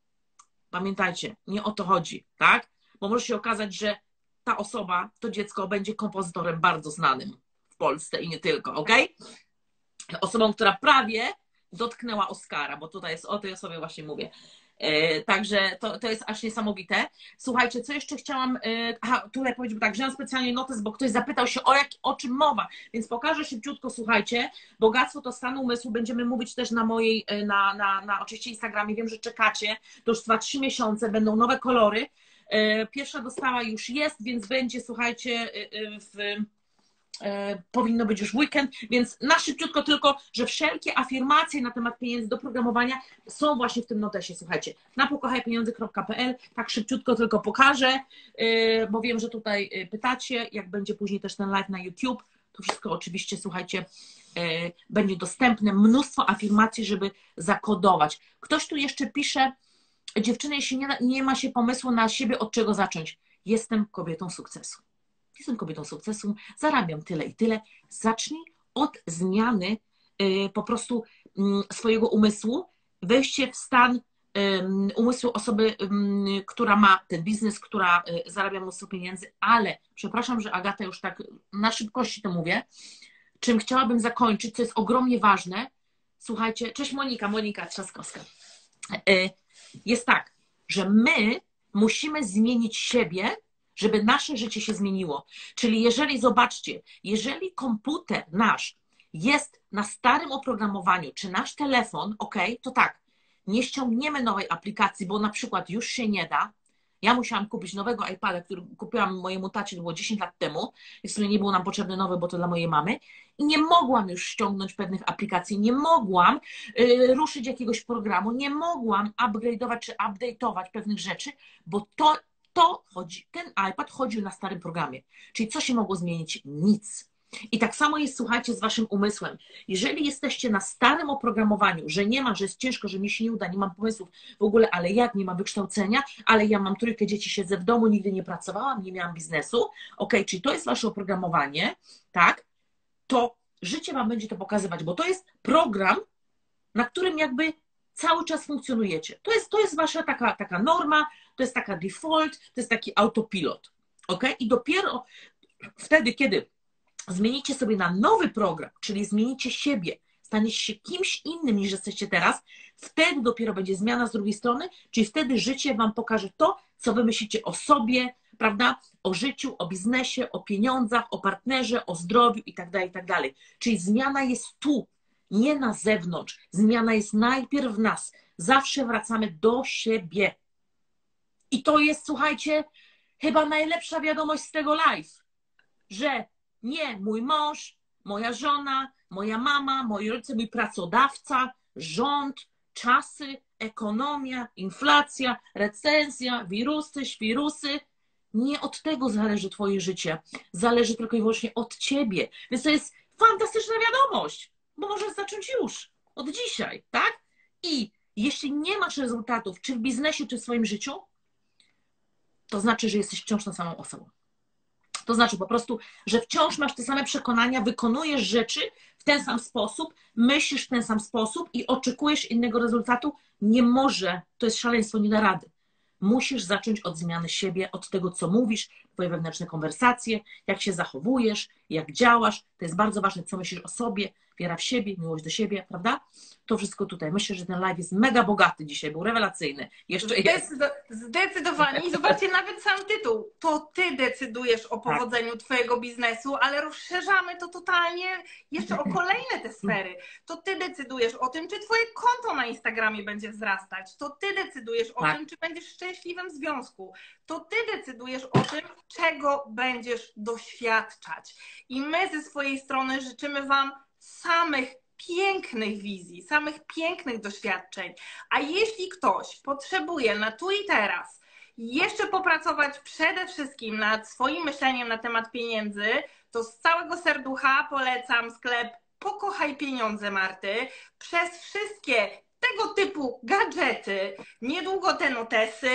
Speaker 2: Pamiętajcie, nie o to chodzi, tak? Bo może się okazać, że ta osoba, to dziecko będzie kompozytorem bardzo znanym w Polsce i nie tylko, ok? Osobą, która prawie dotknęła Oscara, bo tutaj jest o tej osobie właśnie mówię. Także to, to jest aż niesamowite. Słuchajcie, co jeszcze chciałam... Aha, tutaj powiedzieć tak, wziąłem specjalnie notes, bo ktoś zapytał się o, jak, o czym mowa, więc pokażę szybciutko, słuchajcie. Bogactwo to stan umysłu, będziemy mówić też na mojej, na, na, na oczywiście Instagramie, wiem, że czekacie, to już trwa trzy miesiące, będą nowe kolory. Pierwsza dostawa już jest, więc będzie, słuchajcie, w... powinno być już w weekend, więc na szybciutko tylko, że wszelkie afirmacje na temat pieniędzy do programowania są właśnie w tym notesie, słuchajcie, na pokochaj pieniądze kropka pe el, tak szybciutko tylko pokażę, bo wiem, że tutaj pytacie, jak będzie później też ten live na YouTube, to wszystko oczywiście, słuchajcie, będzie dostępne, mnóstwo afirmacji, żeby zakodować. Ktoś tu jeszcze pisze, dziewczyny, jeśli nie, nie ma się pomysłu na siebie, od czego zacząć? Jestem kobietą sukcesu. Jestem kobietą sukcesu, zarabiam tyle i tyle. Zacznij od zmiany y, po prostu y, swojego umysłu, wejście w stan y, umysłu osoby, y, która ma ten biznes, która y, zarabia mnóstwo pieniędzy, ale przepraszam, że Agata już tak na szybkości to mówię, czym chciałabym zakończyć, co jest ogromnie ważne. Słuchajcie, cześć Monika, Monika Trzaskowska. Y, jest tak, że my musimy zmienić siebie, żeby nasze życie się zmieniło. Czyli jeżeli, zobaczcie, jeżeli komputer nasz jest na starym oprogramowaniu, czy nasz telefon, ok, to tak, nie ściągniemy nowej aplikacji, bo na przykład już się nie da. Ja musiałam kupić nowego iPada, który kupiłam mojemu tacie, to było dziesięć lat temu, i w sumie nie był nam potrzebny nowy, bo to dla mojej mamy, i nie mogłam już ściągnąć pewnych aplikacji, nie mogłam y, ruszyć jakiegoś programu, nie mogłam upgrade'ować czy update'ować pewnych rzeczy, bo to To chodzi, ten iPad chodził na starym programie. Czyli co się mogło zmienić? Nic. I tak samo jest, słuchajcie, z waszym umysłem. Jeżeli jesteście na starym oprogramowaniu, że nie ma, że jest ciężko, że mi się nie uda, nie mam pomysłów w ogóle, ale jak, nie mam wykształcenia, ale ja mam trójkę dzieci, siedzę w domu, nigdy nie pracowałam, nie miałam biznesu, ok, czyli to jest wasze oprogramowanie, tak, to życie wam będzie to pokazywać, bo to jest program, na którym jakby cały czas funkcjonujecie. To jest, to jest wasza taka, taka norma, to jest taka default, to jest taki autopilot, ok? I dopiero wtedy, kiedy zmienicie sobie na nowy program, czyli zmienicie siebie, staniecie się kimś innym niż jesteście teraz, wtedy dopiero będzie zmiana z drugiej strony, czyli wtedy życie wam pokaże to, co wy myślicie o sobie, prawda? O życiu, o biznesie, o pieniądzach, o partnerze, o zdrowiu i tak dalej, i tak dalej. Czyli zmiana jest tu, nie na zewnątrz. Zmiana jest najpierw w nas. Zawsze wracamy do siebie. I to jest, słuchajcie, chyba najlepsza wiadomość z tego live, że nie mój mąż, moja żona, moja mama, moi rodzice, mój pracodawca, rząd, czasy, ekonomia, inflacja, recesja, wirusy, świrusy. Nie od tego zależy twoje życie. Zależy tylko i wyłącznie od ciebie. Więc to jest fantastyczna wiadomość, bo możesz zacząć już, od dzisiaj, tak? I jeśli nie masz rezultatów, czy w biznesie, czy w swoim życiu, to znaczy, że jesteś wciąż tą samą osobą. To znaczy po prostu, że wciąż masz te same przekonania, wykonujesz rzeczy w ten sam sposób, myślisz w ten sam sposób i oczekujesz innego rezultatu. Nie może, to jest szaleństwo, nie da rady. Musisz zacząć od zmiany siebie, od tego, co mówisz, twoje wewnętrzne konwersacje, jak się zachowujesz, jak działasz. To jest bardzo ważne, co myślisz o sobie, wiara w siebie, miłość do siebie, prawda? To wszystko tutaj. Myślę, że ten live jest mega bogaty dzisiaj, był rewelacyjny. Jeszcze jest.
Speaker 1: Zdecydowanie. I zobaczcie, nawet sam tytuł. To ty decydujesz o powodzeniu tak. twojego biznesu, ale rozszerzamy to totalnie jeszcze o kolejne te sfery. To ty decydujesz o tym, czy twoje konto na Instagramie będzie wzrastać. To ty decydujesz o tak. tym, czy będziesz w szczęśliwym związku. To ty decydujesz o tym, czego będziesz doświadczać. I my ze swojej strony życzymy wam samych pięknych wizji, samych pięknych doświadczeń. A jeśli ktoś potrzebuje na tu i teraz jeszcze popracować przede wszystkim nad swoim myśleniem na temat pieniędzy, to z całego serducha polecam sklep Pokochaj Pieniądze Marty. Przez wszystkie tego typu gadżety, niedługo te notesy,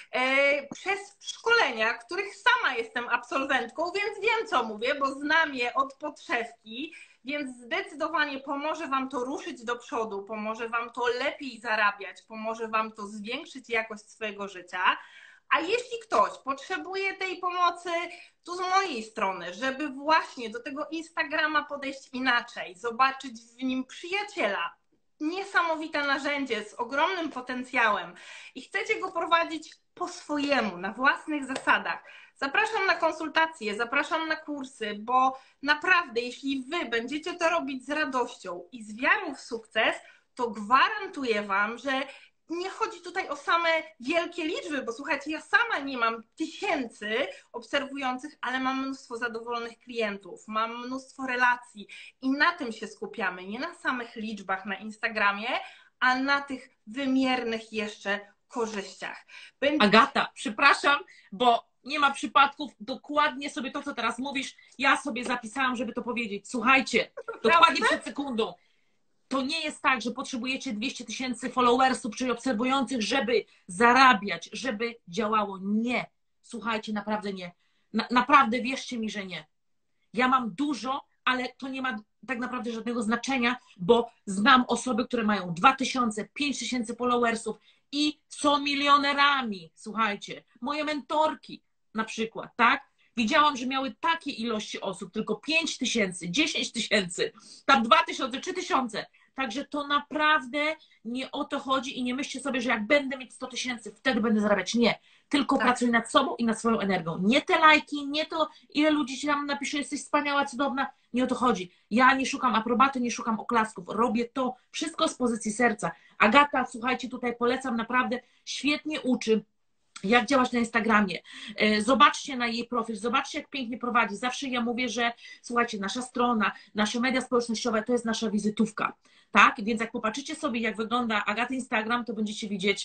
Speaker 1: yy, przez szkolenia, których sama jestem absolwentką, więc wiem, co mówię, bo znam je od podszewki. Więc zdecydowanie pomoże wam to ruszyć do przodu, pomoże wam to lepiej zarabiać, pomoże wam to zwiększyć jakość swojego życia. A jeśli ktoś potrzebuje tej pomocy, to z mojej strony, żeby właśnie do tego Instagrama podejść inaczej, zobaczyć w nim przyjaciela, niesamowite narzędzie z ogromnym potencjałem i chcecie go prowadzić po swojemu, na własnych zasadach, zapraszam na konsultacje, zapraszam na kursy, bo naprawdę, jeśli wy będziecie to robić z radością i z wiarą w sukces, to gwarantuję wam, że nie chodzi tutaj o same wielkie liczby, bo słuchajcie, ja sama nie mam tysięcy obserwujących, ale mam mnóstwo zadowolonych klientów, mam mnóstwo relacji i na tym się skupiamy, nie na samych liczbach na Instagramie, a na tych wymiernych jeszcze korzyściach. Będzie...
Speaker 2: Agata, przepraszam, bo nie ma przypadków, dokładnie sobie to, co teraz mówisz, ja sobie zapisałam, żeby to powiedzieć. Słuchajcie, dokładnie przed sekundą. To nie jest tak, że potrzebujecie dwieście tysięcy followersów, czyli obserwujących, żeby zarabiać, żeby działało. Nie. Słuchajcie, naprawdę nie. Na, naprawdę wierzcie mi, że nie. Ja mam dużo, ale to nie ma tak naprawdę żadnego znaczenia, bo znam osoby, które mają dwa tysiące, pięć tysięcy followersów i są milionerami. Słuchajcie, moje mentorki na przykład, tak? Widziałam, że miały takie ilości osób, tylko pięć tysięcy, dziesięć tysięcy, tam dwa tysiące, trzy tysiące. Także to naprawdę nie o to chodzi i nie myślcie sobie, że jak będę mieć sto tysięcy, wtedy będę zarabiać. Nie. Tylko tak. Pracuj nad sobą i nad swoją energią. Nie te lajki, nie to, ile ludzi ci tam napisze, jesteś wspaniała, cudowna. Nie o to chodzi. Ja nie szukam aprobaty, nie szukam oklasków. Robię to wszystko z pozycji serca. Agata, słuchajcie, tutaj polecam, naprawdę świetnie uczy, jak działać na Instagramie. Zobaczcie na jej profil, zobaczcie, jak pięknie prowadzi. Zawsze ja mówię, że słuchajcie, nasza strona, nasze media społecznościowe to jest nasza wizytówka, tak? Więc jak popatrzycie sobie, jak wygląda Agaty Instagram, to będziecie widzieć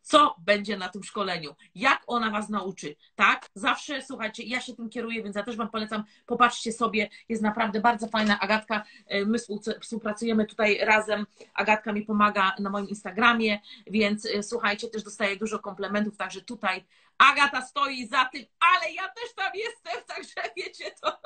Speaker 2: co będzie na tym szkoleniu, jak ona was nauczy, tak? Zawsze, słuchajcie, ja się tym kieruję, więc ja też wam polecam, popatrzcie sobie, jest naprawdę bardzo fajna Agatka, my współpracujemy tutaj razem, Agatka mi pomaga na moim Instagramie, więc słuchajcie, też dostaję dużo komplementów, także tutaj Agata stoi za tym, ale ja też tam jestem, także wiecie to.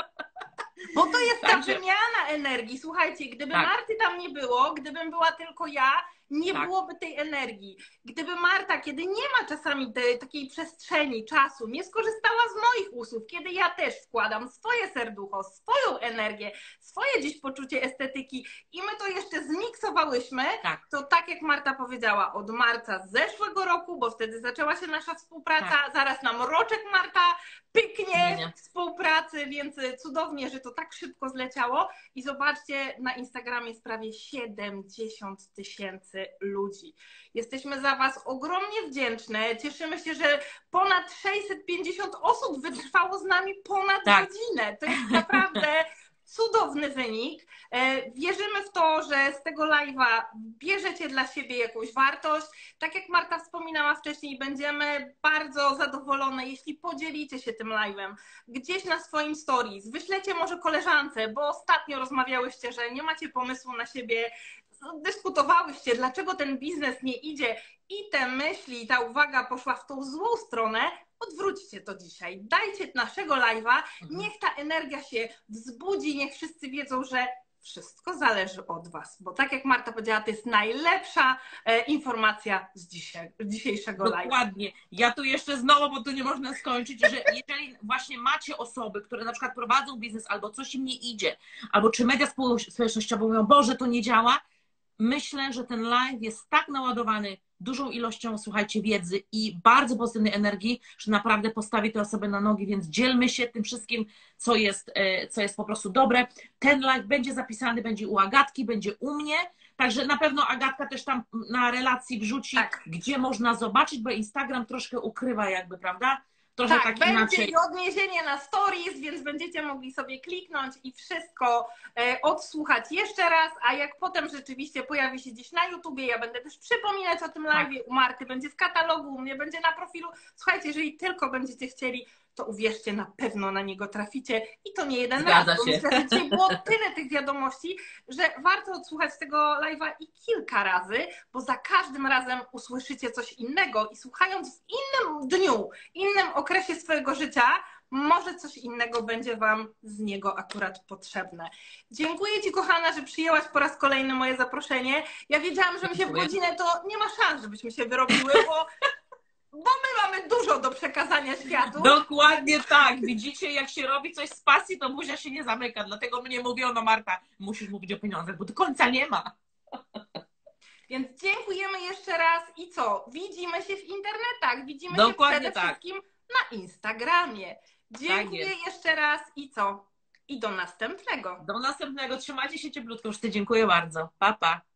Speaker 1: Bo to jest ta
Speaker 2: Także...
Speaker 1: wymiana energii. Słuchajcie, gdyby
Speaker 2: tak.
Speaker 1: Marty tam nie było, gdybym była tylko ja, nie
Speaker 2: tak.
Speaker 1: byłoby tej energii. Gdyby Marta, kiedy nie ma czasami tej takiej przestrzeni, czasu, nie skorzystała z moich usług, kiedy ja też wkładam swoje serducho, swoją energię, swoje gdzieś poczucie estetyki i my to jeszcze zmiksowałyśmy,
Speaker 2: tak.
Speaker 1: to tak jak Marta powiedziała, od marca zeszłego roku, bo wtedy zaczęła się nasza współpraca, tak. zaraz nam roczek Marta pyknie nie. współpracy, więc cudownie, że to tak szybko zleciało i zobaczcie, na Instagramie jest prawie siedemdziesiąt tysięcy ludzi. Jesteśmy za was ogromnie wdzięczne, cieszymy się, że ponad sześćset pięćdziesiąt osób wytrwało z nami ponad tak. godzinę. To jest naprawdę cudowny wynik. Wierzymy w to, że z tego live'a bierzecie dla siebie jakąś wartość. Tak jak Marta wspominała wcześniej, będziemy bardzo zadowolone, jeśli podzielicie się tym live'em gdzieś na swoim stories. Wyślecie może koleżance, bo ostatnio rozmawiałyście, że nie macie pomysłu na siebie, dyskutowałyście, dlaczego ten biznes nie idzie i te myśli, ta uwaga poszła w tą złą stronę. Odwróćcie to dzisiaj, dajcie naszego live'a, niech ta energia się wzbudzi, niech wszyscy wiedzą, że wszystko zależy od was, bo tak jak Marta powiedziała, to jest najlepsza e, informacja z dzisiaj, dzisiejszego live'a.
Speaker 2: Dokładnie. Ja tu jeszcze znowu, bo tu nie można skończyć, że jeżeli właśnie macie osoby, które na przykład prowadzą biznes albo coś im nie idzie, albo czy media społecznościowe mówią, Boże, to nie działa, myślę, że ten live jest tak naładowany dużą ilością, słuchajcie, wiedzy i bardzo pozytywnej energii, że naprawdę postawi te osoby na nogi, więc dzielmy się tym wszystkim, co jest, co jest po prostu dobre. Ten live będzie zapisany, będzie u Agatki, będzie u mnie, także na pewno Agatka też tam na relacji wrzuci, tak. gdzie można zobaczyć, bo Instagram troszkę ukrywa jakby, prawda? Trochę
Speaker 1: tak,
Speaker 2: tak
Speaker 1: będzie
Speaker 2: inaczej.
Speaker 1: i odniesienie na stories, więc będziecie mogli sobie kliknąć i wszystko e, odsłuchać jeszcze raz, a jak potem rzeczywiście pojawi się gdzieś na YouTubie, ja będę też przypominać o tym live, tak. u Marty będzie w katalogu, u mnie będzie na profilu. Słuchajcie, jeżeli tylko będziecie chcieli, to uwierzcie, na pewno na niego traficie i to nie jeden
Speaker 2: Zgadza
Speaker 1: raz, bo
Speaker 2: się.
Speaker 1: myślę, że dzisiaj było tyle tych wiadomości, że warto odsłuchać tego live'a i kilka razy, bo za każdym razem usłyszycie coś innego i słuchając w innym dniu, innym okresie swojego życia, może coś innego będzie wam z niego akurat potrzebne. Dziękuję ci, kochana, że przyjęłaś po raz kolejny moje zaproszenie. Ja wiedziałam, że my się w godzinę to nie ma szans, żebyśmy się wyrobiły, bo Bo my mamy dużo do przekazania światu.
Speaker 2: Dokładnie tak. Widzicie, jak się robi coś z pasji, to buzia się nie zamyka. Dlatego mnie mówiono, Marta, musisz mówić o pieniądzach, bo do końca nie ma.
Speaker 1: Więc dziękujemy jeszcze raz i co? Widzimy się w internetach, widzimy
Speaker 2: Dokładnie
Speaker 1: się przede
Speaker 2: tak.
Speaker 1: wszystkim na Instagramie. Dziękuję
Speaker 2: tak
Speaker 1: jeszcze raz i co? I do następnego.
Speaker 2: Do następnego. Trzymajcie się cieplutko. Już ty dziękuję bardzo. Pa, pa.